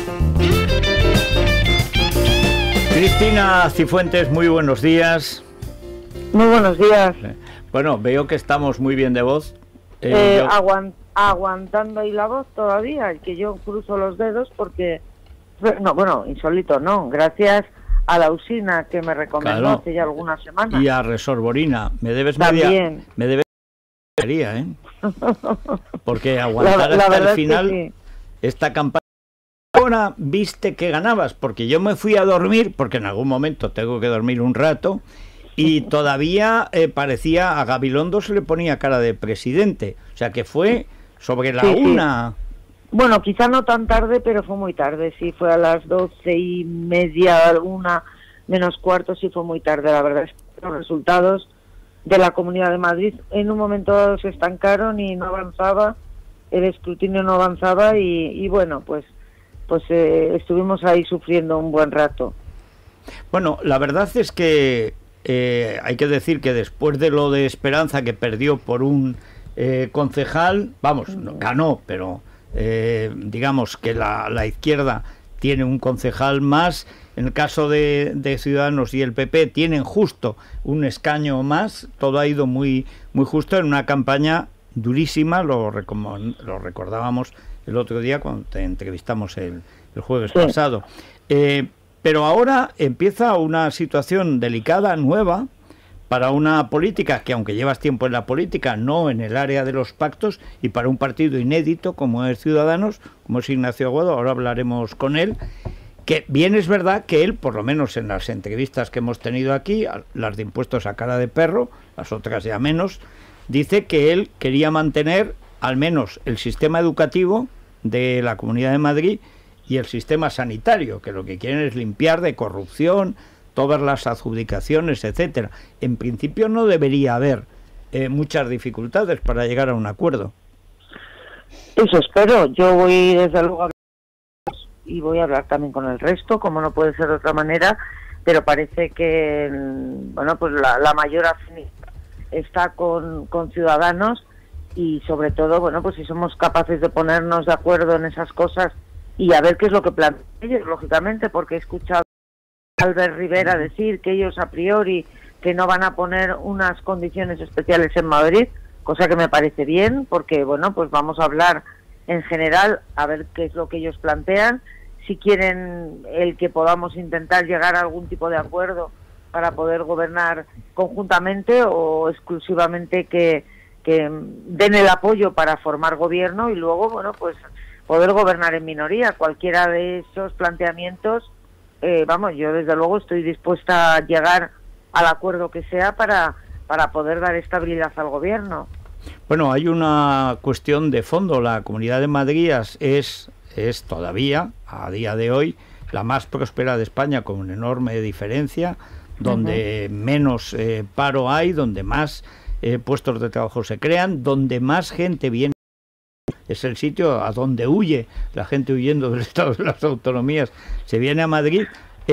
Cristina Cifuentes, muy buenos días. Muy buenos días. Bueno, veo que estamos muy bien de voz. Aguantando ahí la voz todavía, que yo cruzo los dedos porque... No, bueno, insólito no, gracias a la usina que me recomendó hace ya algunas semanas. Y a Resorborina, me debes también. Me debes media, porque aguantar hasta el final esta campaña. Ahora viste que ganabas, porque yo me fui a dormir, porque en algún momento tengo que dormir un rato, y todavía parecía, a Gabilondo se le ponía cara de presidente, o sea que fue sobre la 1. Bueno, quizá no tan tarde, pero fue muy tarde, sí, fue a las 12:30, 1 menos cuarto, sí fue muy tarde, la verdad es que los resultados de la Comunidad de Madrid en un momento se estancaron y no avanzaba, el escrutinio no avanzaba y bueno, pues estuvimos ahí sufriendo un buen rato. Bueno, la verdad es que hay que decir que después de lo de Esperanza, que perdió por un concejal, ganó, pero digamos que la izquierda tiene un concejal más, en el caso de Ciudadanos y el PP tienen justo un escaño más, todo ha ido muy, muy justo en una campaña durísima, lo recordábamos el otro día cuando te entrevistamos el jueves pasado. Pero ahora empieza una situación delicada, nueva, para una política que, aunque llevas tiempo en la política, no en el área de los pactos, y para un partido inédito como es Ciudadanos, como es Ignacio Aguado, ahora hablaremos con él, Que bien es verdad que él, por lo menos en las entrevistas que hemos tenido aquí, las de impuestos a cara de perro, las otras ya menos, dice que él quería mantener al menos el sistema educativo de la Comunidad de Madrid y el sistema sanitario, que lo que quieren es limpiar de corrupción todas las adjudicaciones, etcétera. En principio no debería haber muchas dificultades para llegar a un acuerdo. Eso espero. Yo voy desde luego a y voy a hablar también con el resto, como no puede ser de otra manera, pero parece que bueno, pues la mayor afinidad está con Ciudadanos, y sobre todo, bueno, pues si somos capaces de ponernos de acuerdo en esas cosas y a ver qué es lo que plantean ellos, lógicamente, porque he escuchado a Albert Rivera decir que ellos a priori que no van a poner unas condiciones especiales en Madrid, cosa que me parece bien, porque bueno, pues vamos a hablar en general a ver qué es lo que ellos plantean, si quieren el que podamos intentar llegar a algún tipo de acuerdo para poder gobernar conjuntamente o exclusivamente que den el apoyo para formar gobierno y luego, bueno, pues poder gobernar en minoría. Cualquiera de esos planteamientos, vamos, yo desde luego estoy dispuesta a llegar al acuerdo que sea para poder dar estabilidad al gobierno. Bueno, hay una cuestión de fondo. La Comunidad de Madrid es todavía, a día de hoy, la más próspera de España, con una enorme diferencia, donde menos paro hay, donde más puestos de trabajo se crean, donde más gente viene. Es el sitio a donde huye la gente, huyendo del Estado de las autonomías, se viene a Madrid.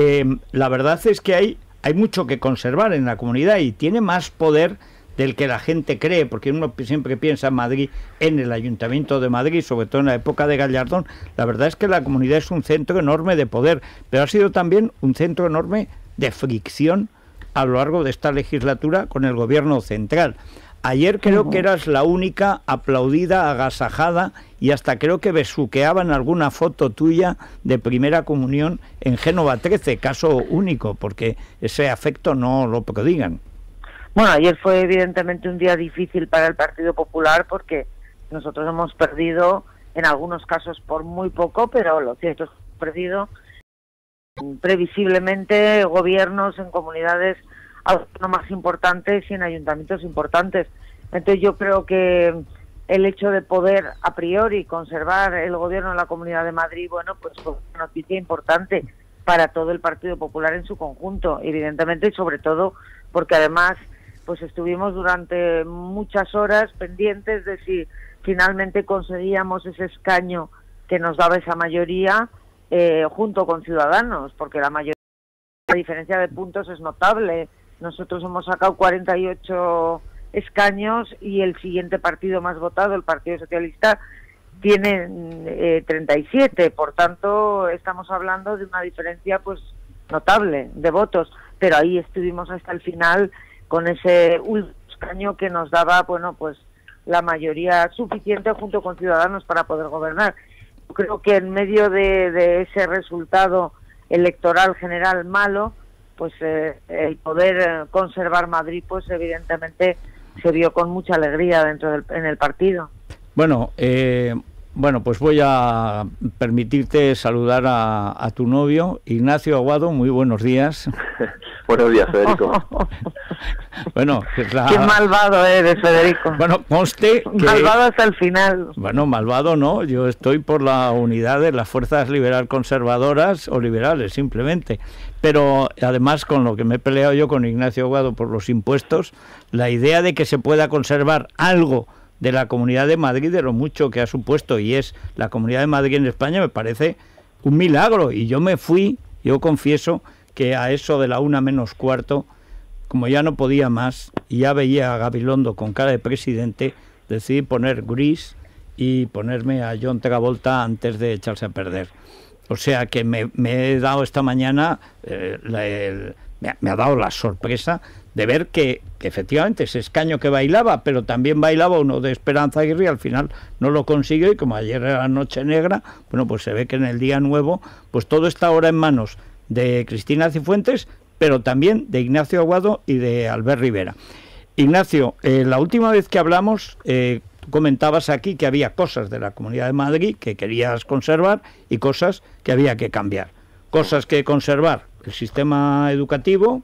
La verdad es que hay mucho que conservar en la comunidad y tiene más poder del que la gente cree, porque uno siempre piensa en Madrid, en el Ayuntamiento de Madrid, sobre todo en la época de Gallardón. La verdad es que la comunidad es un centro enorme de poder, pero ha sido también un centro enorme de fricción a lo largo de esta legislatura con el gobierno central. Ayer creo que eras la única aplaudida, agasajada, y hasta creo que besuqueaban alguna foto tuya de primera comunión en Génova 13, caso único, porque ese afecto no lo prodigan. Bueno, ayer fue evidentemente un día difícil para el Partido Popular porque nosotros hemos perdido, en algunos casos por muy poco, pero lo cierto es que hemos perdido previsiblemente gobiernos en comunidades autónomas importantes y en ayuntamientos importantes. Entonces yo creo que el hecho de poder a priori conservar el gobierno de la Comunidad de Madrid, bueno, pues fue una noticia importante para todo el Partido Popular en su conjunto, evidentemente, y sobre todo porque además pues estuvimos durante muchas horas pendientes de si finalmente conseguíamos ese escaño que nos daba esa mayoría junto con Ciudadanos, porque la diferencia de puntos es notable. Nosotros hemos sacado 48 escaños y el siguiente partido más votado, el Partido Socialista, tiene 37. Por tanto, estamos hablando de una diferencia pues notable de votos, pero ahí estuvimos hasta el final con ese último escaño que nos daba, bueno, pues la mayoría suficiente junto con Ciudadanos para poder gobernar. Yo creo que en medio de ese resultado electoral general malo, pues el poder conservar Madrid, pues evidentemente se vio con mucha alegría en el partido. Bueno, pues voy a permitirte saludar a tu novio, Ignacio Aguado. Muy buenos días. Buenos días, Federico. Bueno, qué malvado eres, Federico. Bueno, conste que... Malvado hasta el final. Bueno, malvado no, yo estoy por la unidad de las fuerzas liberal conservadoras o liberales, simplemente. Pero además, con lo que me he peleado yo con Ignacio Aguado por los impuestos, la idea de que se pueda conservar algo de la Comunidad de Madrid, de lo mucho que ha supuesto y es la Comunidad de Madrid en España, me parece un milagro. Y yo me fui, yo confieso que a eso de la 1:15, como ya no podía más y ya veía a Gabilondo con cara de presidente, decidí poner gris y ponerme a John Travolta antes de echarse a perder. O sea que me he dado esta mañana, me ha dado la sorpresa de ver que efectivamente ese escaño que bailaba, pero también bailaba uno de Esperanza Aguirre, al final no lo consiguió, y como ayer era noche negra, bueno, pues se ve que en el día nuevo, pues todo está ahora en manos de Cristina Cifuentes, pero también de Ignacio Aguado y de Albert Rivera. Ignacio, la última vez que hablamos, comentabas aquí que había cosas de la Comunidad de Madrid que querías conservar y cosas que había que cambiar. cosas que conservar el sistema educativo,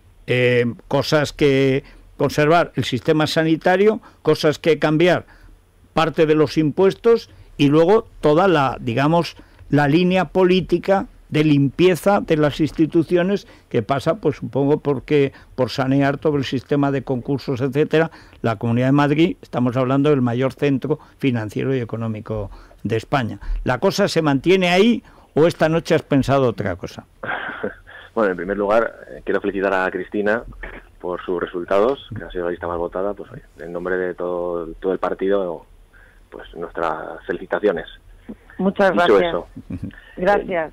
cosas que conservar el sistema sanitario, cosas que cambiar parte de los impuestos y luego toda la, digamos, la línea política de limpieza de las instituciones que pasa, pues supongo, por sanear todo el sistema de concursos, etcétera. La Comunidad de Madrid, estamos hablando del mayor centro financiero y económico de España. ¿La cosa se mantiene ahí o esta noche has pensado otra cosa? Bueno, en primer lugar, quiero felicitar a Cristina por sus resultados, que ha sido la lista más votada. Pues en nombre de todo el partido, pues nuestras felicitaciones. Muchas dicho gracias. Eso, gracias.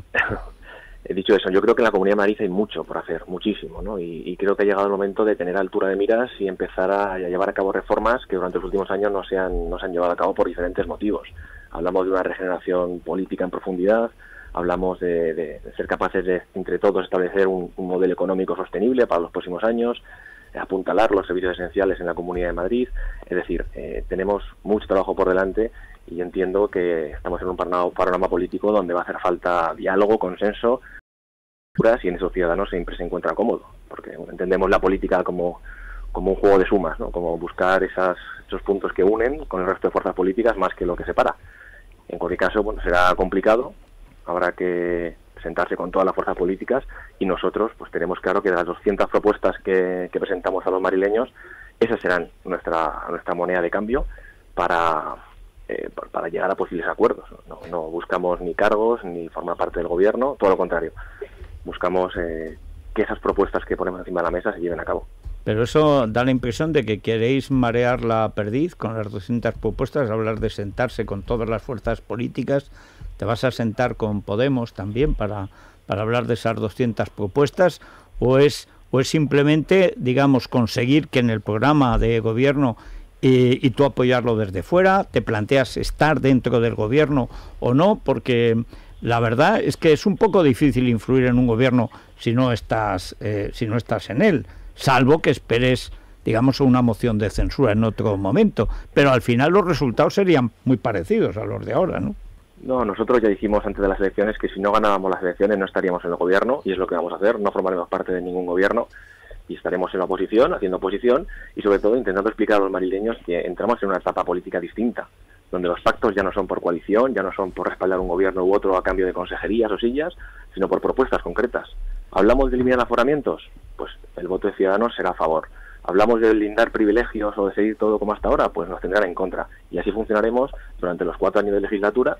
Dicho eso, yo creo que en la Comunidad de Madrid hay mucho por hacer, muchísimo, ¿no? Y creo que ha llegado el momento de tener altura de miras y empezar a llevar a cabo reformas que durante los últimos años no se han llevado a cabo por diferentes motivos. Hablamos de una regeneración política en profundidad, hablamos de ser capaces de, entre todos, establecer un modelo económico sostenible para los próximos años, apuntalar los servicios esenciales en la Comunidad de Madrid. Es decir, tenemos mucho trabajo por delante y entiendo que estamos en un panorama político donde va a hacer falta diálogo, consenso, y en esos ciudadanos siempre se encuentra cómodo, porque entendemos la política como un juego de sumas, ¿no? Como buscar esos puntos que unen con el resto de fuerzas políticas más que lo que separa. En cualquier caso, bueno, será complicado, habrá que sentarse con todas las fuerzas políticas y nosotros pues tenemos claro que de las 200 propuestas que presentamos a los madrileños, esas serán nuestra moneda de cambio para llegar a posibles acuerdos. No buscamos ni cargos ni formar parte del gobierno, todo lo contrario. Buscamos que esas propuestas que ponemos encima de la mesa se lleven a cabo. Pero eso da la impresión de que queréis marear la perdiz con las 200 propuestas, hablar de sentarse con todas las fuerzas políticas. ¿Te vas a sentar con Podemos también para hablar de esas 200 propuestas? ¿O es simplemente, digamos, conseguir que en el programa de gobierno y tú apoyarlo desde fuera? ¿Te planteas estar dentro del gobierno o no? Porque la verdad es que es un poco difícil influir en un gobierno si no estás en él, salvo que esperes, digamos, una moción de censura en otro momento, pero al final los resultados serían muy parecidos a los de ahora, ¿no? No, nosotros ya dijimos antes de las elecciones que si no ganábamos las elecciones no estaríamos en el gobierno, y es lo que vamos a hacer, no formaremos parte de ningún gobierno y estaremos en la oposición, haciendo oposición y sobre todo intentando explicar a los madrileños que entramos en una etapa política distinta, donde los pactos ya no son por coalición, ya no son por respaldar un gobierno u otro a cambio de consejerías o sillas, sino por propuestas concretas. ¿Hablamos de eliminar aforamientos? Pues el voto de Ciudadanos será a favor. ¿Hablamos de lindar privilegios o de seguir todo como hasta ahora? Pues nos tendrán en contra. Y así funcionaremos durante los 4 años de legislatura,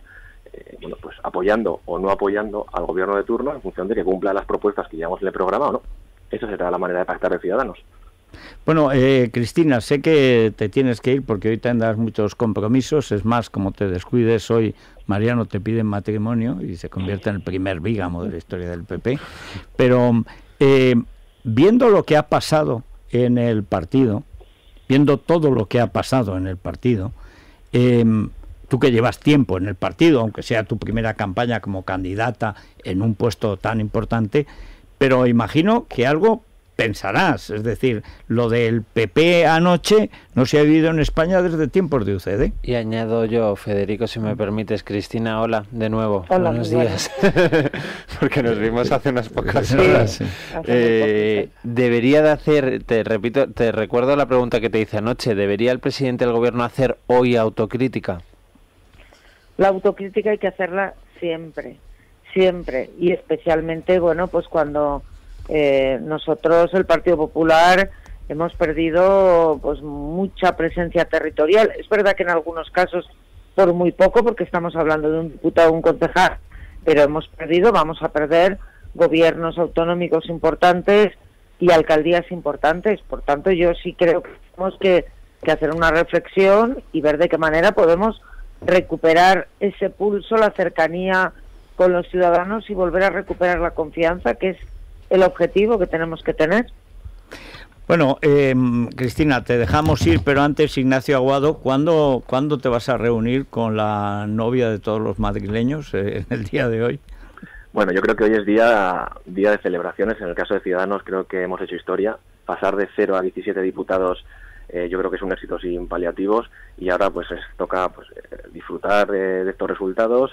pues apoyando o no apoyando al gobierno de turno en función de que cumpla las propuestas que llevamos en el programa o no. Esa será la manera de pactar de Ciudadanos. Bueno, Cristina, sé que te tienes que ir porque hoy tendrás muchos compromisos. Es más, como te descuides hoy, Mariano te pide matrimonio y se convierte en el primer bígamo de la historia del PP. Pero viendo lo que ha pasado en el partido, viendo todo lo que ha pasado en el partido, tú que llevas tiempo en el partido, aunque sea tu primera campaña como candidata en un puesto tan importante, pero imagino que algo pensarás, es decir, lo del PP anoche no se ha vivido en España desde tiempos de UCD. Y añado yo, Federico, si me permites, Cristina, hola, de nuevo. Hola, buenos días. Porque nos vimos hace unas pocas horas. Debería de hacer, te recuerdo la pregunta que te hice anoche, ¿debería el presidente del gobierno hacer hoy autocrítica? La autocrítica hay que hacerla siempre, y especialmente, bueno, pues cuando nosotros, el Partido Popular, hemos perdido pues mucha presencia territorial. Es verdad que en algunos casos por muy poco, porque estamos hablando de un diputado o un concejal, pero hemos perdido, vamos a perder gobiernos autonómicos importantes y alcaldías importantes. Por tanto, yo sí creo que tenemos que hacer una reflexión y ver de qué manera podemos recuperar ese pulso, la cercanía con los ciudadanos y volver a recuperar la confianza, que es el objetivo que tenemos que tener. Bueno, Cristina, te dejamos ir, pero antes, Ignacio Aguado, ¿cuándo te vas a reunir con la novia de todos los madrileños en el día de hoy? Bueno, yo creo que hoy es día de celebraciones. En el caso de Ciudadanos creo que hemos hecho historia. Pasar de 0 a 17 diputados yo creo que es un éxito sin paliativos, y ahora pues toca pues disfrutar de estos resultados,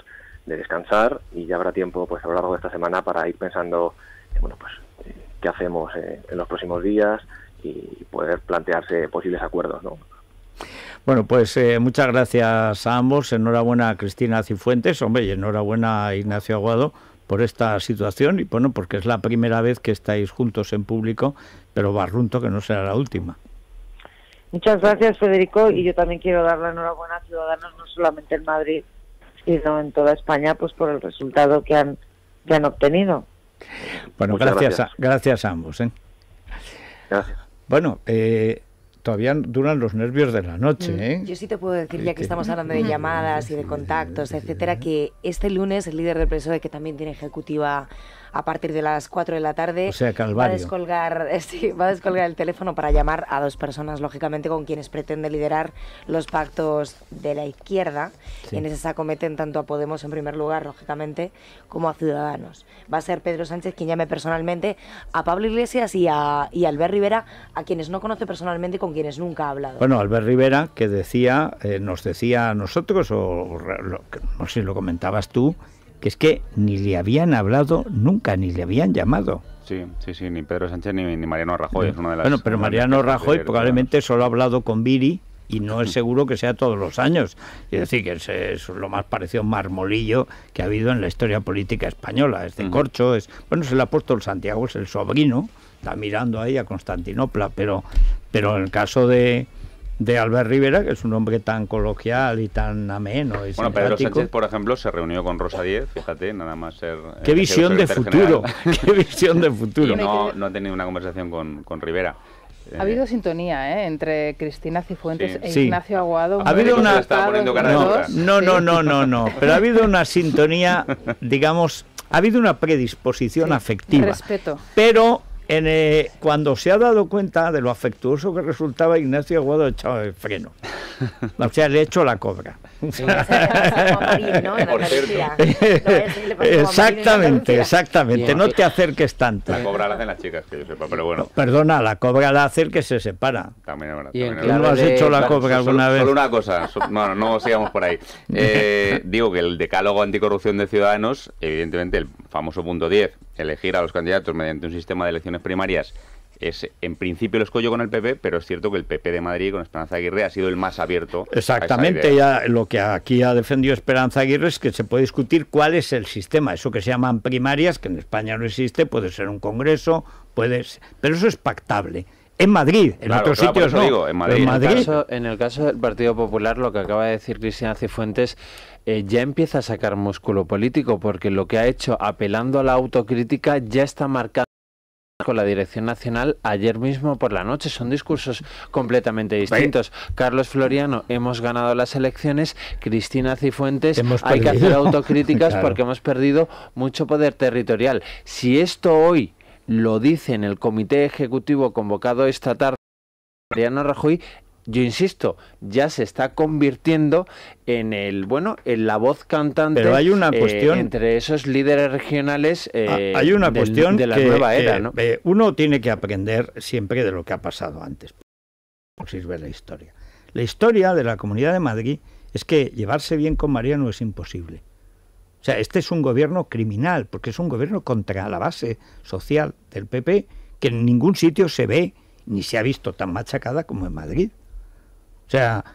descansar, y ya habrá tiempo pues a lo largo de esta semana para ir pensando qué hacemos en los próximos días y poder plantearse posibles acuerdos, ¿no? Bueno, pues muchas gracias a ambos. Enhorabuena a Cristina Cifuentes, hombre, y enhorabuena a Ignacio Aguado por esta situación, y bueno, porque es la primera vez que estáis juntos en público, pero barrunto que no será la última. Muchas gracias, Federico, y yo también quiero dar la enhorabuena a Ciudadanos, no solamente en Madrid, sino en toda España, pues por el resultado que han obtenido. Bueno, gracias a ambos. Gracias. Bueno, todavía duran los nervios de la noche, Yo sí te puedo decir, ya que estamos hablando de llamadas y de contactos, etcétera, que este lunes el líder del PSOE, que también tiene ejecutiva a partir de las 4 de la tarde, o sea, va a descolgar el teléfono para llamar a 2 personas, lógicamente, con quienes pretende liderar los pactos de la izquierda. Sí. En ese saco meten tanto a Podemos, en primer lugar, lógicamente, como a Ciudadanos. Va a ser Pedro Sánchez quien llame personalmente a Pablo Iglesias y a Albert Rivera, a quienes no conoce personalmente y con quienes nunca ha hablado. Bueno, Albert Rivera, que nos decía a nosotros, no sé si lo comentabas tú, que es que ni le habían hablado nunca, ni le habían llamado. Sí, ni Pedro Sánchez ni Mariano Rajoy. Es una de las, bueno, pero Mariano Rajoy probablemente solo ha hablado con Viri, y no es seguro que sea todos los años. Es decir, que es lo más parecido a un marmolillo que ha habido en la historia política española. Es de corcho, se le ha puesto el Santiago, es el sobrino, está mirando ahí a Constantinopla, pero en el caso de Albert Rivera, que es un hombre tan coloquial y tan ameno y bueno, Pedro Sánchez, por ejemplo, se reunió con Rosa Díez, fíjate, nada más ser... ¡Qué visión de futuro! ¡Qué visión de futuro! No ha tenido una conversación con Rivera. Ha habido sintonía entre Cristina Cifuentes e Ignacio Aguado. Ha habido una... No, pero ha habido una sintonía, digamos, ha habido una predisposición afectiva. Respeto. Pero... cuando se ha dado cuenta de lo afectuoso que resultaba, Ignacio Aguado ha echado el freno. O sea, le ha hecho la cobra. Exactamente. No te acerques tanto. La cobra la hacen las chicas, que yo sepa, pero bueno. No, perdona, la cobra la hace el que se separa. También es verdad. ¿Tú no has hecho la cobra alguna vez? Solo una cosa, no sigamos por ahí. Digo que el decálogo anticorrupción de Ciudadanos, evidentemente el famoso punto 10, elegir a los candidatos mediante un sistema de elecciones primarias, es en principio el escollo con el PP, pero es cierto que el PP de Madrid con Esperanza Aguirre ha sido el más abierto. Exactamente, ya lo que aquí ha defendido Esperanza Aguirre es que se puede discutir cuál es el sistema, eso que se llaman primarias, que en España no existe, puede ser un congreso, pero eso es pactable. En Madrid, en otros sitios no. Digo, en Madrid. En el caso del Partido Popular, lo que acaba de decir Cristina Cifuentes ya empieza a sacar músculo político, porque lo que ha hecho, apelando a la autocrítica, ya está marcando con la dirección nacional ayer mismo por la noche. Son discursos completamente distintos. Carlos Floriano, hemos ganado las elecciones. Cristina Cifuentes, hay que hacer autocríticas claro, porque hemos perdido mucho poder territorial. Si esto hoy lo dice en el comité ejecutivo convocado esta tarde Mariano Rajoy, yo insisto, ya se está convirtiendo en en la voz cantante. Pero hay una cuestión entre esos líderes regionales. Hay una cuestión de la nueva era, ¿no? Uno tiene que aprender siempre de lo que ha pasado antes. No sirve la historia. La historia de la Comunidad de Madrid es que llevarse bien con Mariano es imposible. O sea, este es un gobierno criminal, porque es un gobierno contra la base social del PP, que en ningún sitio se ve ni se ha visto tan machacada como en Madrid. O sea,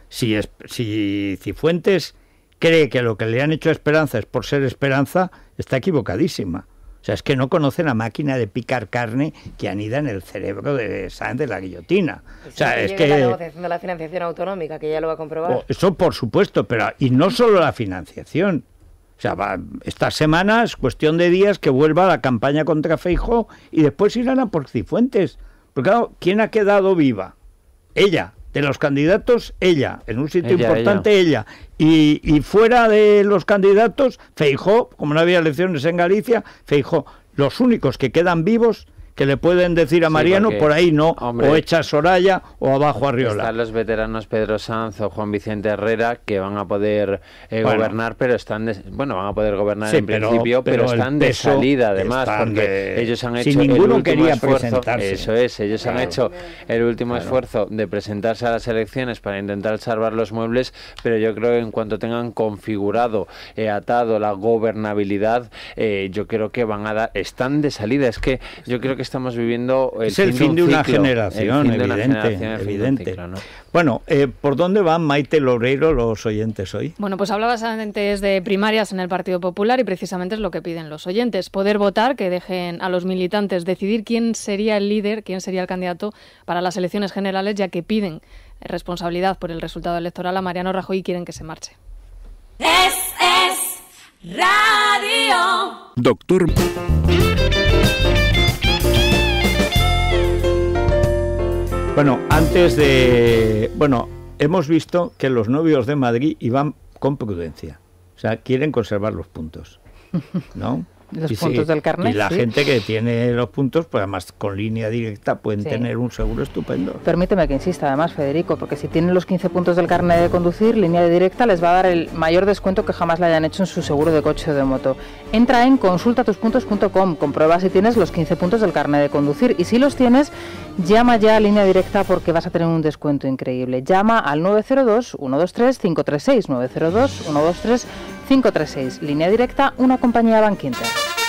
si Cifuentes cree que lo que le han hecho a Esperanza es por ser Esperanza, está equivocadísima. O sea, es que no conoce la máquina de picar carne que anida en el cerebro de Sáenz de la guillotina. O sea, es que la negociación de la financiación autonómica, que ya lo va a comprobar. Eso por supuesto, y no solo la financiación. O sea, esta semana es cuestión de días que vuelva la campaña contra Feijóo y después irán a por Cifuentes. Porque claro, ¿quién ha quedado viva? Ella. De los candidatos, ella. En un sitio importante, ella. Y fuera de los candidatos, Feijóo, como no había elecciones en Galicia, Feijóo. Los únicos que quedan vivos, que le pueden decir a Mariano, por ahí no, hombre, o echa a Soraya o abajo a Arriola. Están los veteranos Pedro Sanz o Juan Vicente Herrera que van a poder gobernar, pero están van a poder gobernar en principio, pero están de salida además, porque ellos han hecho el último esfuerzo. Eso es, ellos han hecho el último esfuerzo de presentarse a las elecciones para intentar salvar los muebles, pero yo creo que en cuanto tengan configurado, atado la gobernabilidad, yo creo que están de salida. Es que yo creo que estamos viviendo el fin de una generación, evidente. ¿No? Bueno, ¿por dónde van, Maite Loureiro, los oyentes hoy? Bueno, pues hablabas antes de primarias en el Partido Popular y precisamente es lo que piden los oyentes, poder votar, que dejen a los militantes decidir quién sería el líder, quién sería el candidato para las elecciones generales, ya que piden responsabilidad por el resultado electoral a Mariano Rajoy y quieren que se marche. Es Radio. Doctor. Bueno, hemos visto que los novios de Madrid iban con prudencia. O sea, quieren conservar los puntos, ¿no? Los puntos del carnet. Y la gente que tiene los puntos, pues además con línea directa pueden tener un seguro estupendo. Permíteme que insista además, Federico, porque si tienen los 15 puntos del carnet de conducir, línea directa les va a dar el mayor descuento que jamás le hayan hecho en su seguro de coche o de moto. Entra en consultatuspuntos.com, comprueba si tienes los 15 puntos del carnet de conducir y si los tienes, llama ya a línea directa porque vas a tener un descuento increíble. Llama al 902-123-536, 902-123-536. Línea directa, una compañía Bankinter.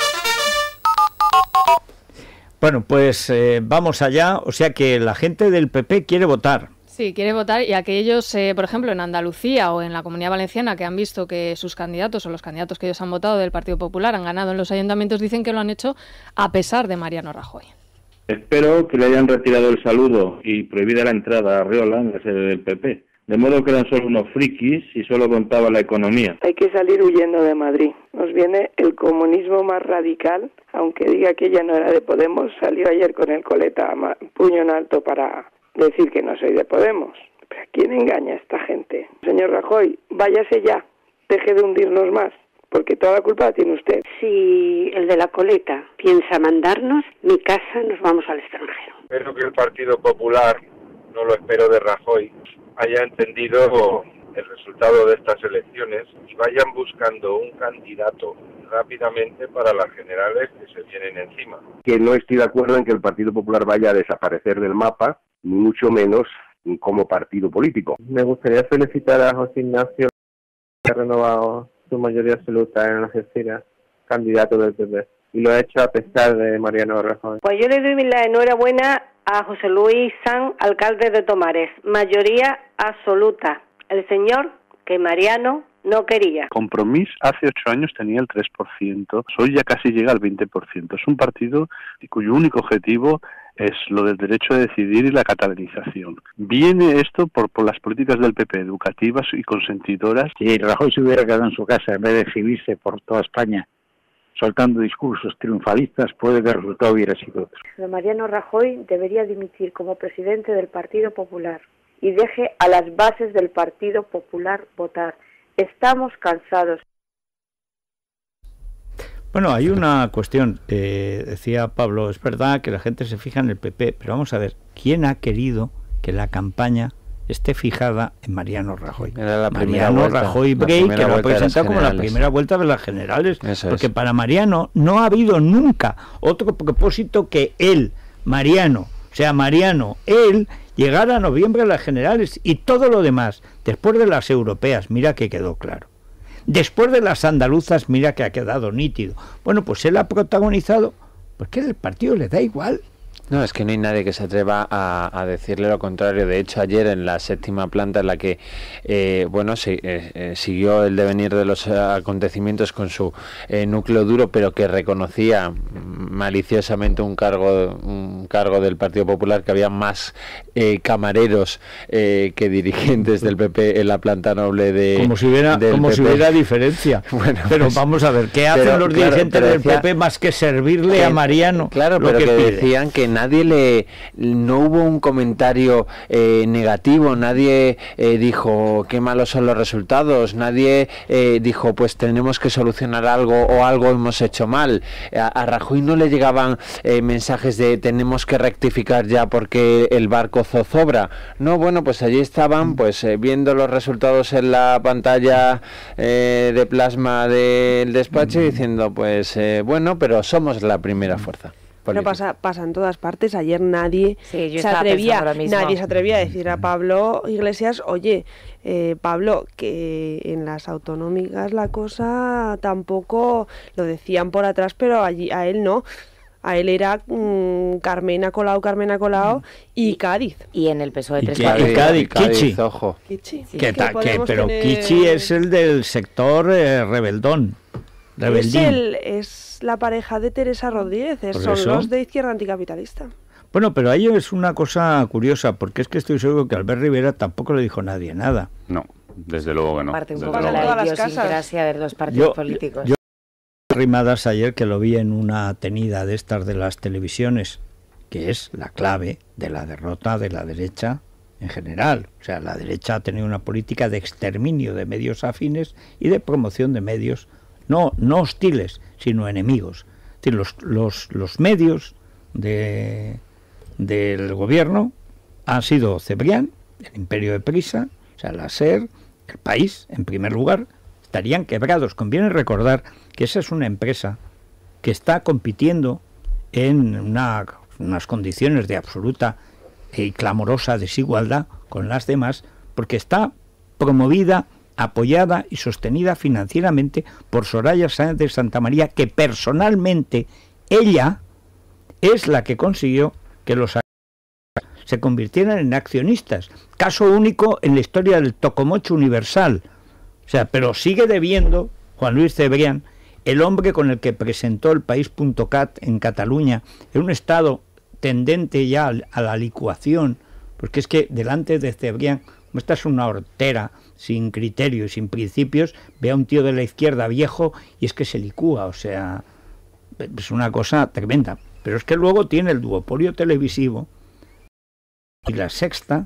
Bueno, pues vamos allá. O sea que la gente del PP quiere votar. Sí, quiere votar y aquellos, por ejemplo, en Andalucía o en la Comunidad Valenciana que han visto que sus candidatos o los candidatos que ellos han votado del Partido Popular han ganado en los ayuntamientos, dicen que lo han hecho a pesar de Mariano Rajoy. Espero que le hayan retirado el saludo y prohibida la entrada a Arriola en la sede del PP. De modo que eran solo unos frikis y solo contaba la economía. Hay que salir huyendo de Madrid. Nos viene el comunismo más radical, aunque diga que ella no era de Podemos, salió ayer con el coleta puño en alto para decir que no soy de Podemos. ¿Pero a quién engaña esta gente? Señor Rajoy, váyase ya, deje de hundirnos más, porque toda la culpa la tiene usted. Si el de la coleta piensa mandarnos, mi casa nos vamos al extranjero. Espero que el Partido Popular, no lo espero de Rajoy, haya entendido el resultado de estas elecciones y vayan buscando un candidato rápidamente para las generales que se vienen encima. Que no estoy de acuerdo en que el Partido Popular vaya a desaparecer del mapa, ni mucho menos como partido político. Me gustaría felicitar a José Ignacio, que ha renovado su mayoría absoluta en Algeciras, candidato del PP, y lo ha hecho a pesar de Mariano Rajoy. Pues yo le doy la enhorabuena a José Luis Sanz, alcalde de Tomares, mayoría absoluta, el señor que Mariano no quería. Compromís hace 8 años tenía el 3%, hoy ya casi llega al 20%. Es un partido cuyo único objetivo es lo del derecho a decidir y la catalanización. Viene esto por las políticas del PP, educativas y consentidoras. Si Rajoy se hubiera quedado en su casa en vez de exhibirse por toda España soltando discursos triunfalistas, puede que el resultado hubiera sido otro. Mariano Rajoy debería dimitir como presidente del Partido Popular y deje a las bases del Partido Popular votar. Estamos cansados. Bueno, hay una cuestión, decía Pablo, es verdad que la gente se fija en el PP, pero vamos a ver, ¿quién ha querido que la campaña esté fijada en Mariano Rajoy? Mariano Rajoy Brey, que lo ha presentado como la primera vuelta de las generales, porque para Mariano no ha habido nunca otro propósito que él, Mariano, o sea, Mariano, él, llegara a noviembre a las generales y todo lo demás, después de las europeas, mira que quedó claro. Después de las andaluzas, mira que ha quedado nítido. Bueno, pues él ha protagonizado, porque el partido le da igual. No, es que no hay nadie que se atreva a decirle lo contrario. De hecho, ayer en la 7ª planta en la que siguió el devenir de los acontecimientos con su núcleo duro, pero que reconocía maliciosamente un cargo del Partido Popular, que había más camareros que dirigentes del PP en la planta noble de como si hubiera diferencia. Bueno, pero pues, vamos a ver, ¿qué hacen los dirigentes del PP más que servirle a Mariano? Claro, pero que decían que no hubo un comentario negativo, nadie dijo qué malos son los resultados, nadie dijo pues tenemos que solucionar algo o algo hemos hecho mal. A Rajoy no le llegaban mensajes de tenemos que rectificar ya porque el barco zozobra. No, bueno, pues allí estaban pues viendo los resultados en la pantalla de plasma del despacho diciendo pues bueno, pero somos la primera fuerza. Pero pasa en todas partes. Ayer nadie se atrevía a decir a Pablo Iglesias, oye, Pablo, que en las autonómicas la cosa tampoco, lo decían por atrás, pero allí a él no. A él era Carmena Colau y Cádiz. Y en el PSOE 3 Cádiz, Kichi. Ojo. Kichi. Pero Kichi es el del sector rebeldón. Es la pareja de Teresa Rodríguez, son los de Izquierda Anticapitalista. Bueno, pero ahí es una cosa curiosa, porque es que estoy seguro que Albert Rivera tampoco le dijo nadie nada. No, desde luego que no. Parte un poco de la idiosincrasia de los partidos políticos. Yo Rimadas ayer que lo vi en una tenida de estas de las televisiones, que es la clave de la derrota de la derecha en general. O sea, la derecha ha tenido una política de exterminio de medios afines y de promoción de medios no hostiles, sino enemigos. Es decir, los medios del gobierno han sido Cebrián, el Imperio de Prisa, o sea, la SER, El País, en primer lugar, estarían quebrados. Conviene recordar que esa es una empresa que está compitiendo en unas condiciones de absoluta y clamorosa desigualdad con las demás, porque está promovida, apoyada y sostenida financieramente por Soraya Sáenz de Santamaría, que personalmente ella es la que consiguió que los se convirtieran en accionistas. Caso único en la historia del Tocomocho Universal. O sea, pero sigue debiendo Juan Luis Cebrián, el hombre con el que presentó el País.cat en Cataluña, en un estado tendente ya a la licuación, porque es que delante de Cebrián, como esta es una hortera sin criterio y sin principios, ve a un tío de la izquierda viejo y es que se licúa, o sea, es una cosa tremenda. Pero es que luego tiene el duopolio televisivo y la sexta,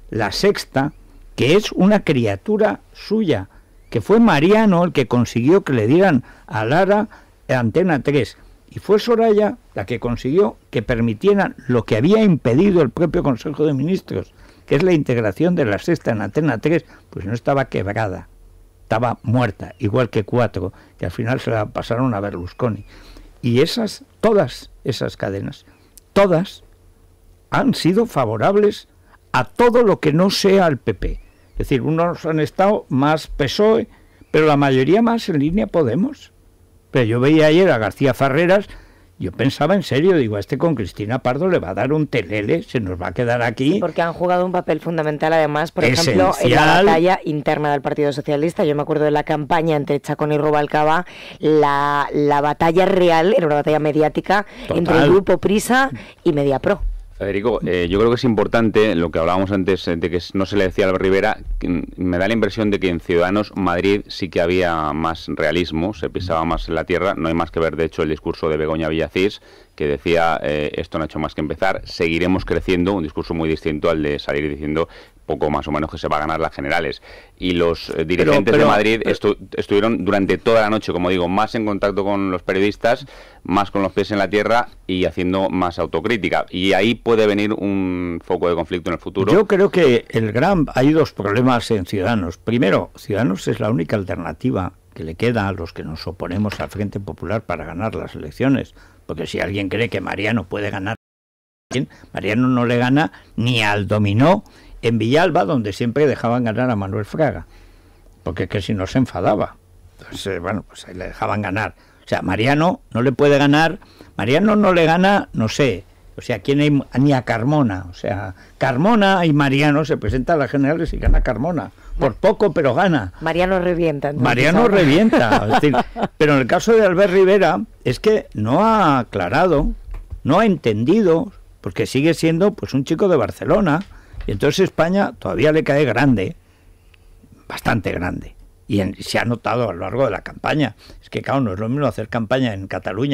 que es una criatura suya, que fue Mariano el que consiguió que le dieran a Lara Antena 3, y fue Soraya la que consiguió que permitieran lo que había impedido el propio Consejo de Ministros, que es la integración de la sexta en Antena 3, pues no estaba quebrada, estaba muerta, igual que 4, que al final se la pasaron a Berlusconi. Y todas esas cadenas, todas han sido favorables a todo lo que no sea el PP. Es decir, unos han estado más PSOE, pero la mayoría más en línea Podemos. Pero yo veía ayer a García Farreras, yo pensaba en serio, digo, a este con Cristina Pardo le va a dar un telele, se nos va a quedar aquí. Porque han jugado un papel fundamental, además, por ejemplo, en la batalla interna del Partido Socialista. Yo me acuerdo de la campaña entre Chacón y Rubalcaba, la batalla real, era una batalla mediática, total, entre el Grupo Prisa y Mediapro. Federico, yo creo que es importante lo que hablábamos antes de que no se le decía a Albert Rivera. Me da la impresión de que en Ciudadanos Madrid sí que había más realismo, se pisaba más en la tierra. No hay más que ver, de hecho, el discurso de Begoña Villacís, que decía esto no ha hecho más que empezar, seguiremos creciendo, un discurso muy distinto al de salir diciendo poco más o menos que se va a ganar las generales. Y los dirigentes de Madrid estuvieron durante toda la noche, como digo, más en contacto con los periodistas, más con los pies en la tierra y haciendo más autocrítica. Y ahí puede venir un foco de conflicto en el futuro. Yo creo que hay dos problemas en Ciudadanos. Primero, Ciudadanos es la única alternativa que le queda a los que nos oponemos al Frente Popular para ganar las elecciones. Porque si alguien cree que Mariano puede ganar, Mariano no le gana ni al dominó en Villalba, donde siempre dejaban ganar a Manuel Fraga, porque es que si no se enfadaba. Entonces, bueno, pues ahí le dejaban ganar. O sea, Mariano no le puede ganar, Mariano no le gana, no sé, o sea, ¿quién hay? Ni a Carmona. O sea, Carmona y Mariano se presentan a las generales y gana Carmona. Por poco, pero gana. Mariano revienta. Entonces, Mariano revienta. Es decir, pero en el caso de Albert Rivera, es que no ha aclarado, no ha entendido, porque sigue siendo pues un chico de Barcelona. Y entonces España todavía le cae grande, bastante grande, y se ha notado a lo largo de la campaña. Es que claro, no es lo mismo hacer campaña en Cataluña,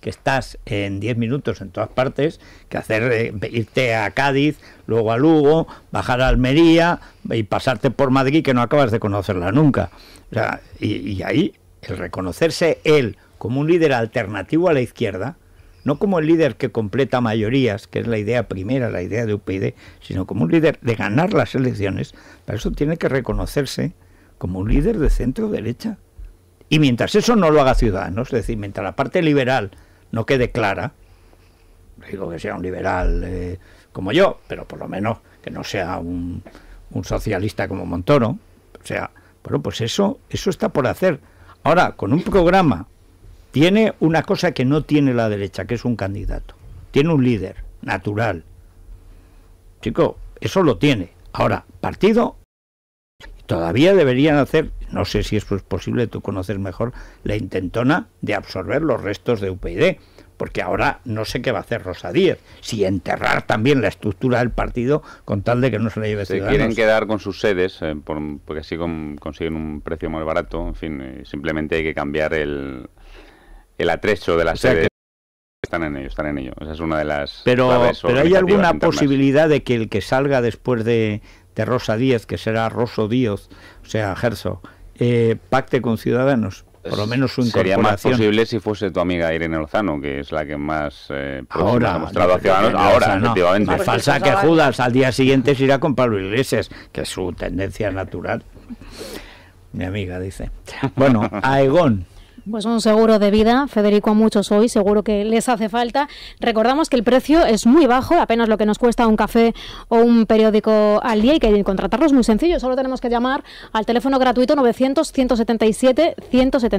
que estás en 10 minutos en todas partes, que irte a Cádiz, luego a Lugo, bajar a Almería y pasarte por Madrid, que no acabas de conocerla nunca. O sea, y ahí el reconocerse él como un líder alternativo a la izquierda, no como el líder que completa mayorías, que es la idea primera, la idea de UPyD, sino como un líder de ganar las elecciones, para eso tiene que reconocerse como un líder de centro-derecha. Y mientras eso no lo haga Ciudadanos, es decir, mientras la parte liberal no quede clara, digo que sea un liberal como yo, pero por lo menos que no sea un socialista como Montoro, o sea, bueno, pues eso está por hacer. Ahora, con un programa, tiene una cosa que no tiene la derecha, que es un candidato. Tiene un líder natural. Chico, eso lo tiene. Ahora, partido, todavía deberían hacer, no sé si eso es posible, tú conoces mejor, la intentona de absorber los restos de UPyD, porque ahora no sé qué va a hacer Rosa Díez, si enterrar también la estructura del partido con tal de que no se la lleve Ciudadanos. Se quieren quedar con sus sedes, porque así consiguen un precio más barato, en fin, simplemente hay que cambiar el atrecho de las sedes. Están en ello. Esa es una de las pero ¿hay alguna posibilidad de que el que salga después de Rosa Díez, que será Rosso Díaz, o sea, Herzog, pacte con Ciudadanos? Por lo menos su incorporación. Sería más posible si fuese tu amiga Irene Lozano, que es la que más ha mostrado a Ciudadanos. Ahora, efectivamente. Más falsa que Judas. Al día siguiente se irá con Pablo Iglesias, que es su tendencia natural. Mi amiga dice. Bueno, Aegon. Pues un seguro de vida, Federico, a muchos hoy seguro que les hace falta. Recordamos que el precio es muy bajo, apenas lo que nos cuesta un café o un periódico al día, y que contratarlo es muy sencillo, solo tenemos que llamar al teléfono gratuito 900-177-177.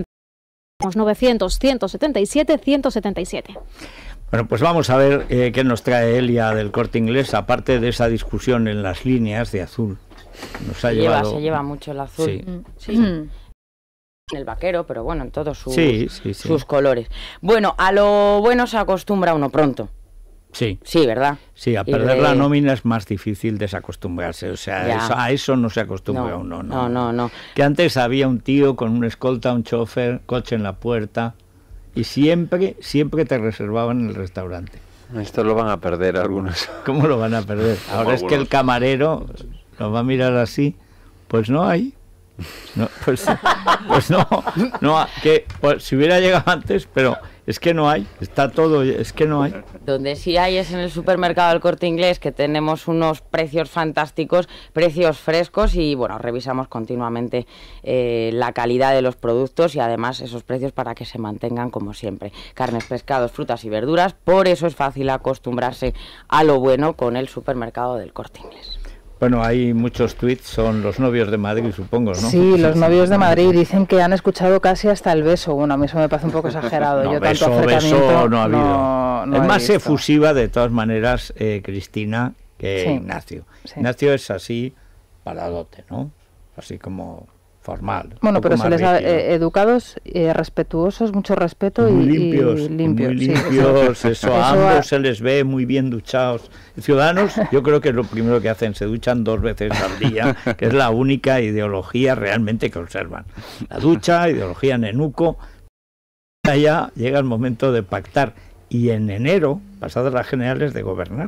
900-177-177. Bueno, pues vamos a ver qué nos trae Elia del Corte Inglés, aparte de esa discusión en las líneas de azul. Se lleva mucho el azul. Sí. El vaquero, pero bueno, en todos sus colores. Bueno, a lo bueno se acostumbra uno pronto. Sí, ¿verdad? Sí, a perder la nómina es más difícil desacostumbrarse, o sea, a eso no se acostumbra uno. No. Que antes había un tío con un escolta, un chofer, coche en la puerta, y siempre te reservaban en el restaurante. Esto lo van a perder algunos. ¿Cómo lo van a perder? Ahora es que el camarero nos va a mirar así, pues no hay. No, pues no, que pues, si hubiera llegado antes, pero es que no hay, está todo, es que no hay. Donde sí hay es en el supermercado del Corte Inglés, que tenemos unos precios fantásticos, precios frescos, y bueno, revisamos continuamente la calidad de los productos y además esos precios para que se mantengan como siempre. Carnes, pescados, frutas y verduras, por eso es fácil acostumbrarse a lo bueno con el supermercado del Corte Inglés. Bueno, hay muchos tweets, son los novios de Madrid, supongo, ¿no? Sí, los novios de Madrid dicen que han escuchado casi hasta el beso. Bueno, a mí eso me parece un poco exagerado. No, yo beso no ha habido. Es más efusiva, de todas maneras, Cristina, que Ignacio. Sí. Ignacio es así, paradote, ¿no? Así como formal. Bueno, pero se les ha educados, respetuosos, mucho respeto muy limpios. Muy limpios, eso a ambos se les ve muy bien duchados. Ciudadanos, yo creo que es lo primero que hacen, se duchan 2 veces al día, que es la única ideología realmente que observan. La ducha, ideología nenuco. Ya llega el momento de pactar, y en enero, pasadas las generales, de gobernar.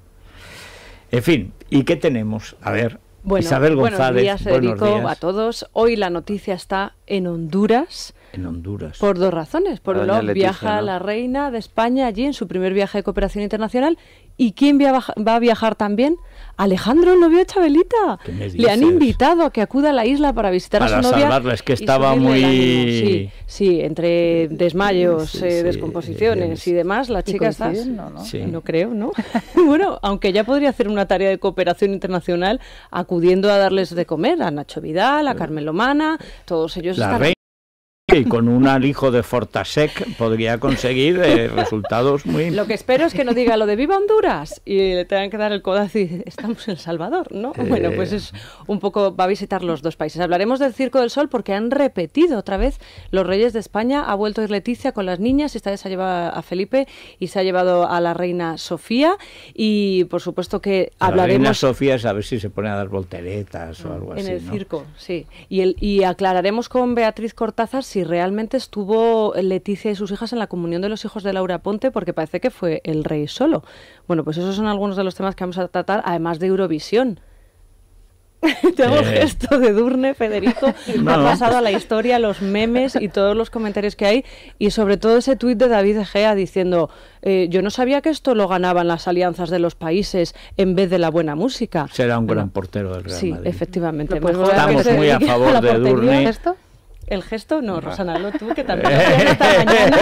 En fin, ¿y qué tenemos? A ver, bueno, Isabel González, buenos días, Federico, a todos. Hoy la noticia está en Honduras. En Honduras. Por 2 razones. Por un lado, viaja la reina de España allí en su primer viaje de cooperación internacional. ¿Y quién va a viajar también? Alejandro, el novio de Chabelita. Le han invitado a que acuda a la isla para visitar a su novia. Para salvarla, es que estaba muy... Sí, entre desmayos, descomposiciones y demás, la chica está... No creo, ¿no? Bueno, aunque ya podría hacer una tarea de cooperación internacional acudiendo a darles de comer a Nacho Vidal, a Carmen Lomana, todos ellos están... Y con un alijo de Fortasec podría conseguir resultados muy... Lo que espero es que no diga lo de ¡Viva Honduras! Y le tengan que dar el codazo y estamos en El Salvador, ¿no? Bueno, pues es un poco... Va a visitar los 2 países. Hablaremos del Circo del Sol porque han repetido otra vez los Reyes de España. Ha vuelto a ir Leticia con las niñas. Esta vez se ha llevado a Felipe y se ha llevado a la reina Sofía. Y por supuesto que hablaremos... La reina Sofía es a ver si se pone a dar volteretas o algo así, en el circo, sí. Y aclararemos con Beatriz Cortázar si si realmente estuvo Leticia y sus hijas en la comunión de los hijos de Laura Ponte, porque parece que fue el rey solo. Bueno, pues esos son algunos de los temas que vamos a tratar, además de Eurovisión. Te hago el gesto de Edurne, Federico, ha pasado a la historia, los memes y todos los comentarios que hay, y sobre todo ese tuit de David Egea diciendo, yo no sabía que esto lo ganaban las alianzas de los países en vez de la buena música. Será un gran portero del Real Madrid. Sí, efectivamente. Estamos muy a favor de Edurne. El gesto no, Rosana, no tú, que también esta mañana.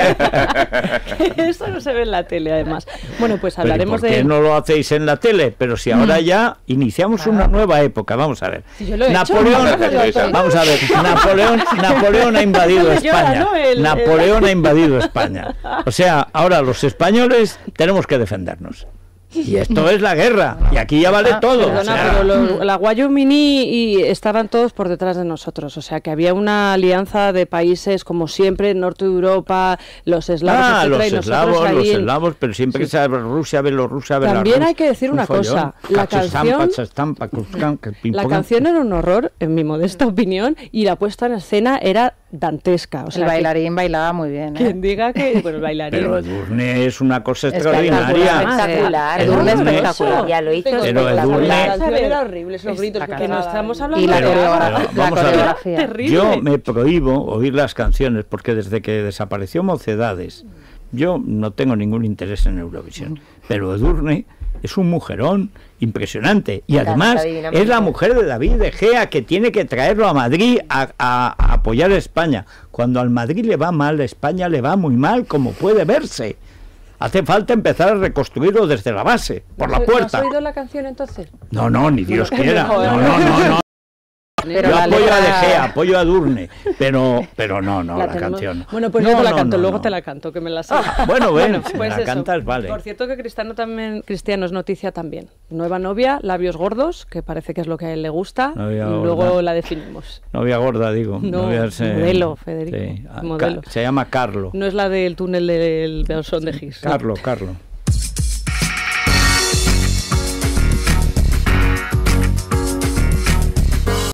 Eso no se ve en la tele, además. Bueno, pues hablaremos ¿por qué de... no lo hacéis en la tele? Pero si ahora ya iniciamos una nueva época, vamos a ver. Si yo lo he Napoleón, vamos a ver, Napoleón ha invadido España. Napoleón ha invadido España. O sea, ahora los españoles tenemos que defendernos. Y esto es la guerra, y aquí ya vale todo. Perdona, pero la Guayomini y estaban todos por detrás de nosotros, o sea que había una alianza de países como siempre, norte de Europa, los eslavos, etcétera, los eslavos, pero siempre que se habla Rusia, Bielorrusia, también hay que decir una cosa, la canción era un horror, en mi modesta opinión, y la puesta en escena era dantesca. O sea, el bailarín bailaba muy bien. Quien diga que... Bueno, el bailarín... Pero Edurne es una cosa extraordinaria. Espectacular. Edurne espectacular. Ya lo hizo. Pero Edurne... Era horrible esos gritos, porque no estamos hablando y la coreografía. Terrible. Yo me prohíbo oír las canciones, porque desde que desapareció Mocedades, yo no tengo ningún interés en Eurovisión. Pero Edurne es un mujerón impresionante, y además es la mujer de David De Gea, que tiene que traerlo a Madrid a apoyar a España. Cuando al Madrid le va mal, a España le va muy mal, como puede verse. Hace falta empezar a reconstruirlo desde la base, por la puerta. ¿No has oído la canción entonces? No, ni Dios quiera. No. Yo apoyo a De Gea, apoyo a Edurne, pero no, la canción. Bueno, pues yo te la canto, luego te la canto, que me la sé. Bueno, si pues me la cantas, vale. Por cierto que Cristiano es noticia también. Nueva novia, labios gordos, que parece que es lo que a él le gusta, y luego la definimos. Novia gorda, digo. Modelo, Federico. Sí. Modelo. Se llama Carlo. No es la del túnel del Belson de Higgs. Carlo.